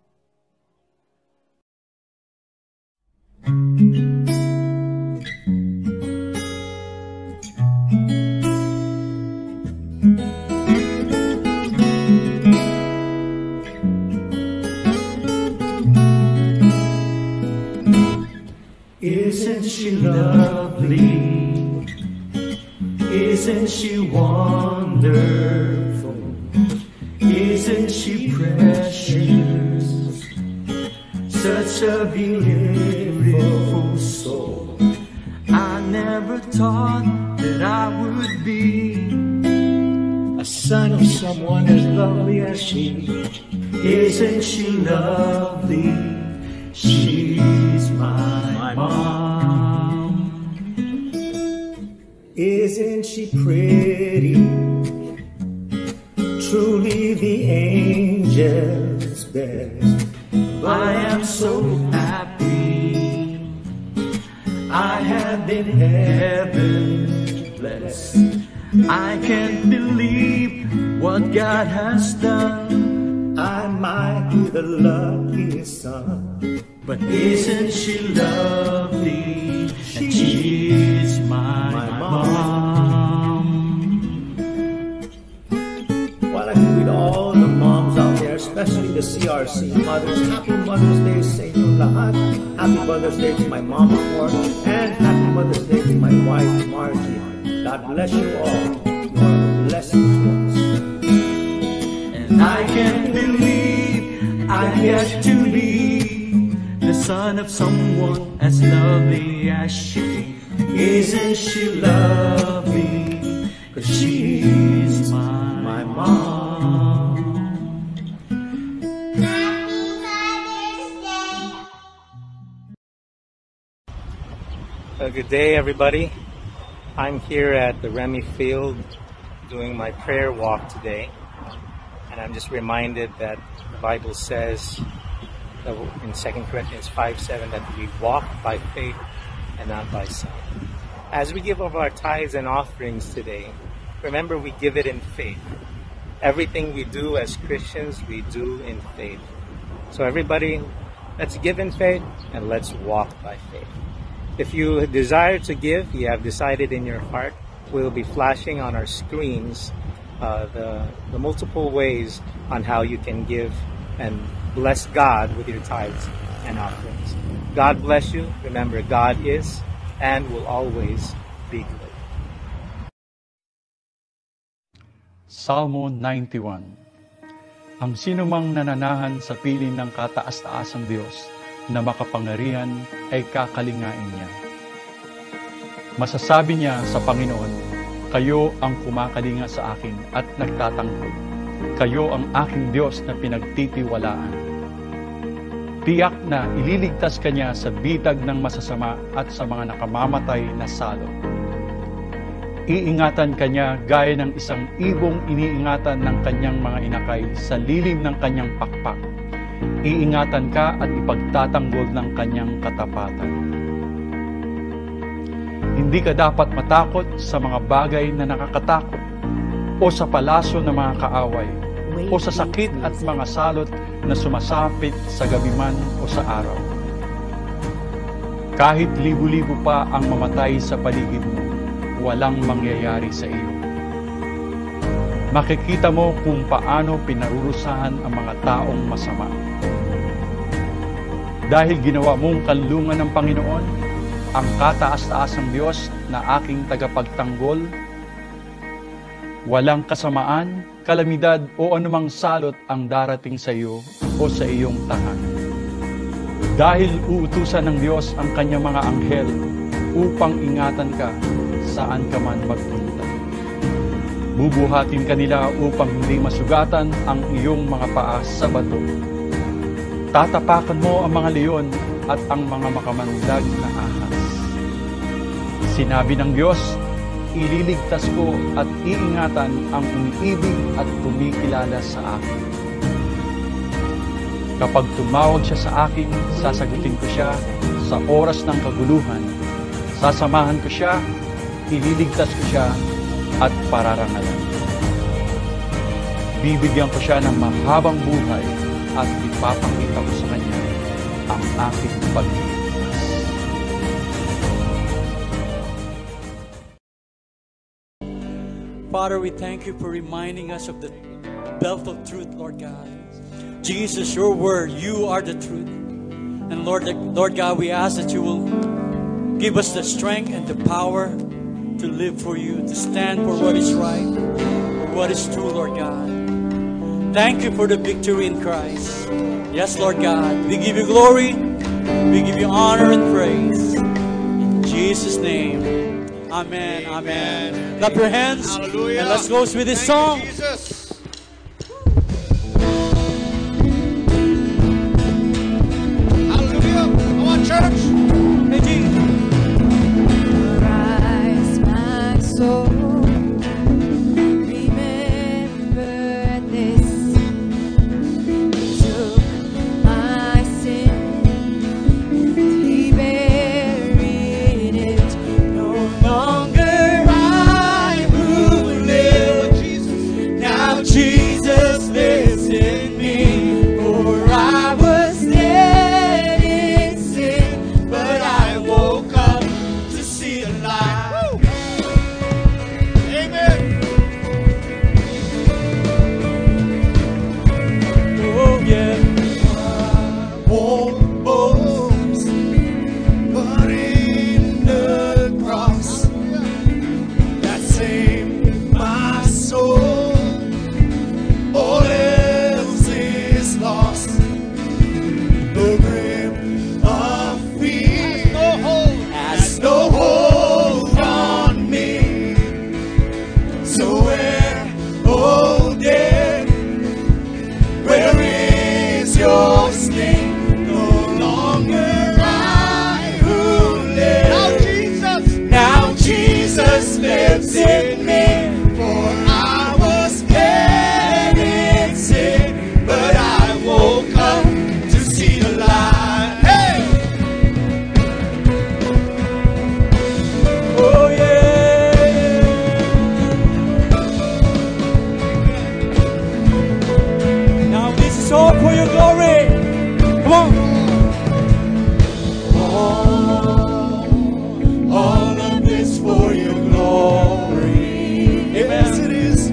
[SPEAKER 3] Isn't she lovely? Isn't she wonderful? Isn't she precious? Such a beautiful soul. I never thought that I would be a son of someone as lovely as she. Isn't she lovely? She's my mom. Isn't she pretty? Truly the angel's best. I am so happy. I have been heaven blessed. I can't believe what God has done. I might be the luckiest son, but isn't she lovely? And she's my mom. Well, I greet all the moms out there, especially the CRC mothers. Happy Mother's Day sa inyo lahat. Happy Mother's Day to my mama, and happy Mother's Day to my wife, Margie. God bless you all. You are a blessing to us. And I can't believe I get to be the son of someone as lovely as she. Isn't she lovely? 'Cause she's my mom.
[SPEAKER 12] Good day, everybody. I'm here at the Remy Field doing my prayer walk today. And I'm just reminded that the Bible says in 2 Corinthians 5:7 that we walk by faith and not by sight. As we give of our tithes and offerings today, remember we give it in faith. Everything we do as Christians, we do in faith. So everybody, let's give in faith and let's walk by faith. If you desire to give, you have decided in your heart, we'll be flashing on our screens the multiple ways on how you can give and bless God with your tithes and offerings. God bless you. Remember, God is and will always be good.
[SPEAKER 16] Salmo 91. Ang sinumang nananahan sa piling ng kataas-taasang Diyos na makapangyarihan ay kakalingain niya. Masasabi niya sa Panginoon, kayo ang kumakalinga sa akin at nagtatanggol. Kayo ang aking Diyos na pinagtitiwalaan. Tiyak na ililigtas ka niya sa bitag ng masasama at sa mga nakamamatay na salot. Iingatan ka niya gaya ng isang ibong iniingatan ng kanyang mga inakay sa lilim ng kanyang pakpak. Iingatan ka at ipagtatanggol ng kanyang katapatan. Hindi ka dapat matakot sa mga bagay na nakakatakot o sa palaso ng mga kaaway o sa sakit at mga salot na sumasapit sa gabi man o sa araw. Kahit libu-libo pa ang mamatay sa paligid mo, walang mangyayari sa iyo. Makikita mo kung paano pinarurusahan ang mga taong masama. Dahil ginawa mong kanlungan ng Panginoon, ang kataas-taasang Diyos na aking tagapagtanggol. Walang kasamaan, kalamidad o anumang salot ang darating sa iyo o sa iyong tahanan. Dahil uutusan ng Diyos ang kanyang mga anghel upang ingatan ka saan ka man magpunta. Bubuhatin ka nila upang hindi masugatan ang iyong mga paa sa bato. Tatapakan mo ang mga leon at ang mga makamandag na ahas. Sinabi ng Diyos, ililigtas ko at iingatan ang umiibig at kumikilala sa akin. Kapag tumawag siya sa akin, sasagutin ko siya sa oras ng kaguluhan. Sasamahan ko siya, ililigtas ko siya, at pararangalan. Bibigyan ko siya ng mahabang buhay at ipapakita ko sa kanya ang aking pagliligtas.
[SPEAKER 2] Father, we thank you for reminding us of the belt of truth, Lord God. Jesus, your word, you are the truth. And Lord God, we ask that you will give us the strength and the power to live for you, to stand for what is right, for what is true, Lord God. Thank you for the victory in Christ. Yes, Lord God, we give you glory, we give you honor and praise. In Jesus' name, amen, amen. Clap your hands,
[SPEAKER 17] Hallelujah.
[SPEAKER 2] and let's close with this song.
[SPEAKER 17] Thank you, Jesus. Hallelujah. Come on, church.
[SPEAKER 2] Hey, Jesus.
[SPEAKER 1] Rise, my soul. Remember this. Took my sin. He buried it. No longer I who live. Now Jesus lives in me. For I was dead in sin, but I woke up to see the light.
[SPEAKER 17] Amen.
[SPEAKER 2] Oh yeah. I won't boast, but in the cross that saved my soul. All else is lost. The grip of fear has no hold on me. So where, oh death, where is your sting? No longer I who live. Now Jesus lives in me. For I was dead in sin, but I woke up to see the light. Hey! Oh yeah. Now this is all for your glory. Come on. All of this for your glory. Amen. It is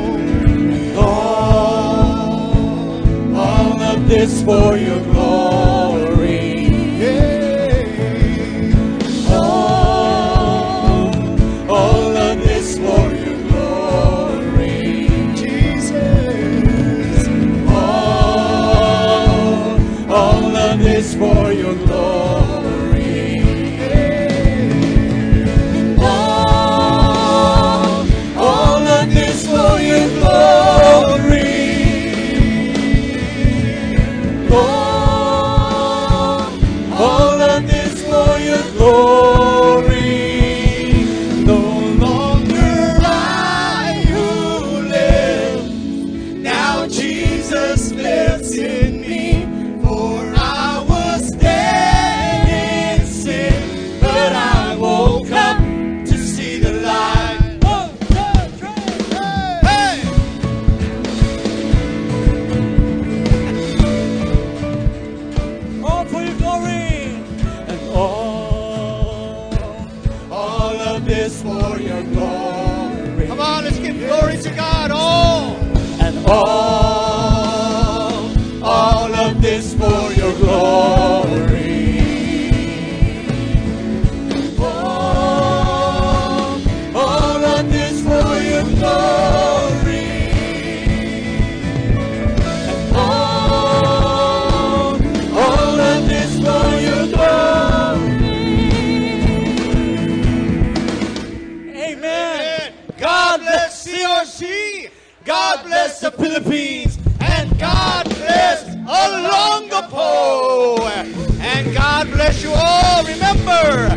[SPEAKER 2] all of this for your glory. All of this for your glory. Jesus. All of this for your glory. All of this for your glory. All of this for your glory. No longer I who live. Now Jesus lives in me. For I was dead in sin, but I woke up to see the light. Hey! All for your glory. And all of this for your glory.
[SPEAKER 17] Come on, let's give glory to God. All.
[SPEAKER 2] And all of this for your glory.
[SPEAKER 17] CRC. God bless the Philippines. And God bless Olongapo. And God bless you all. Remember,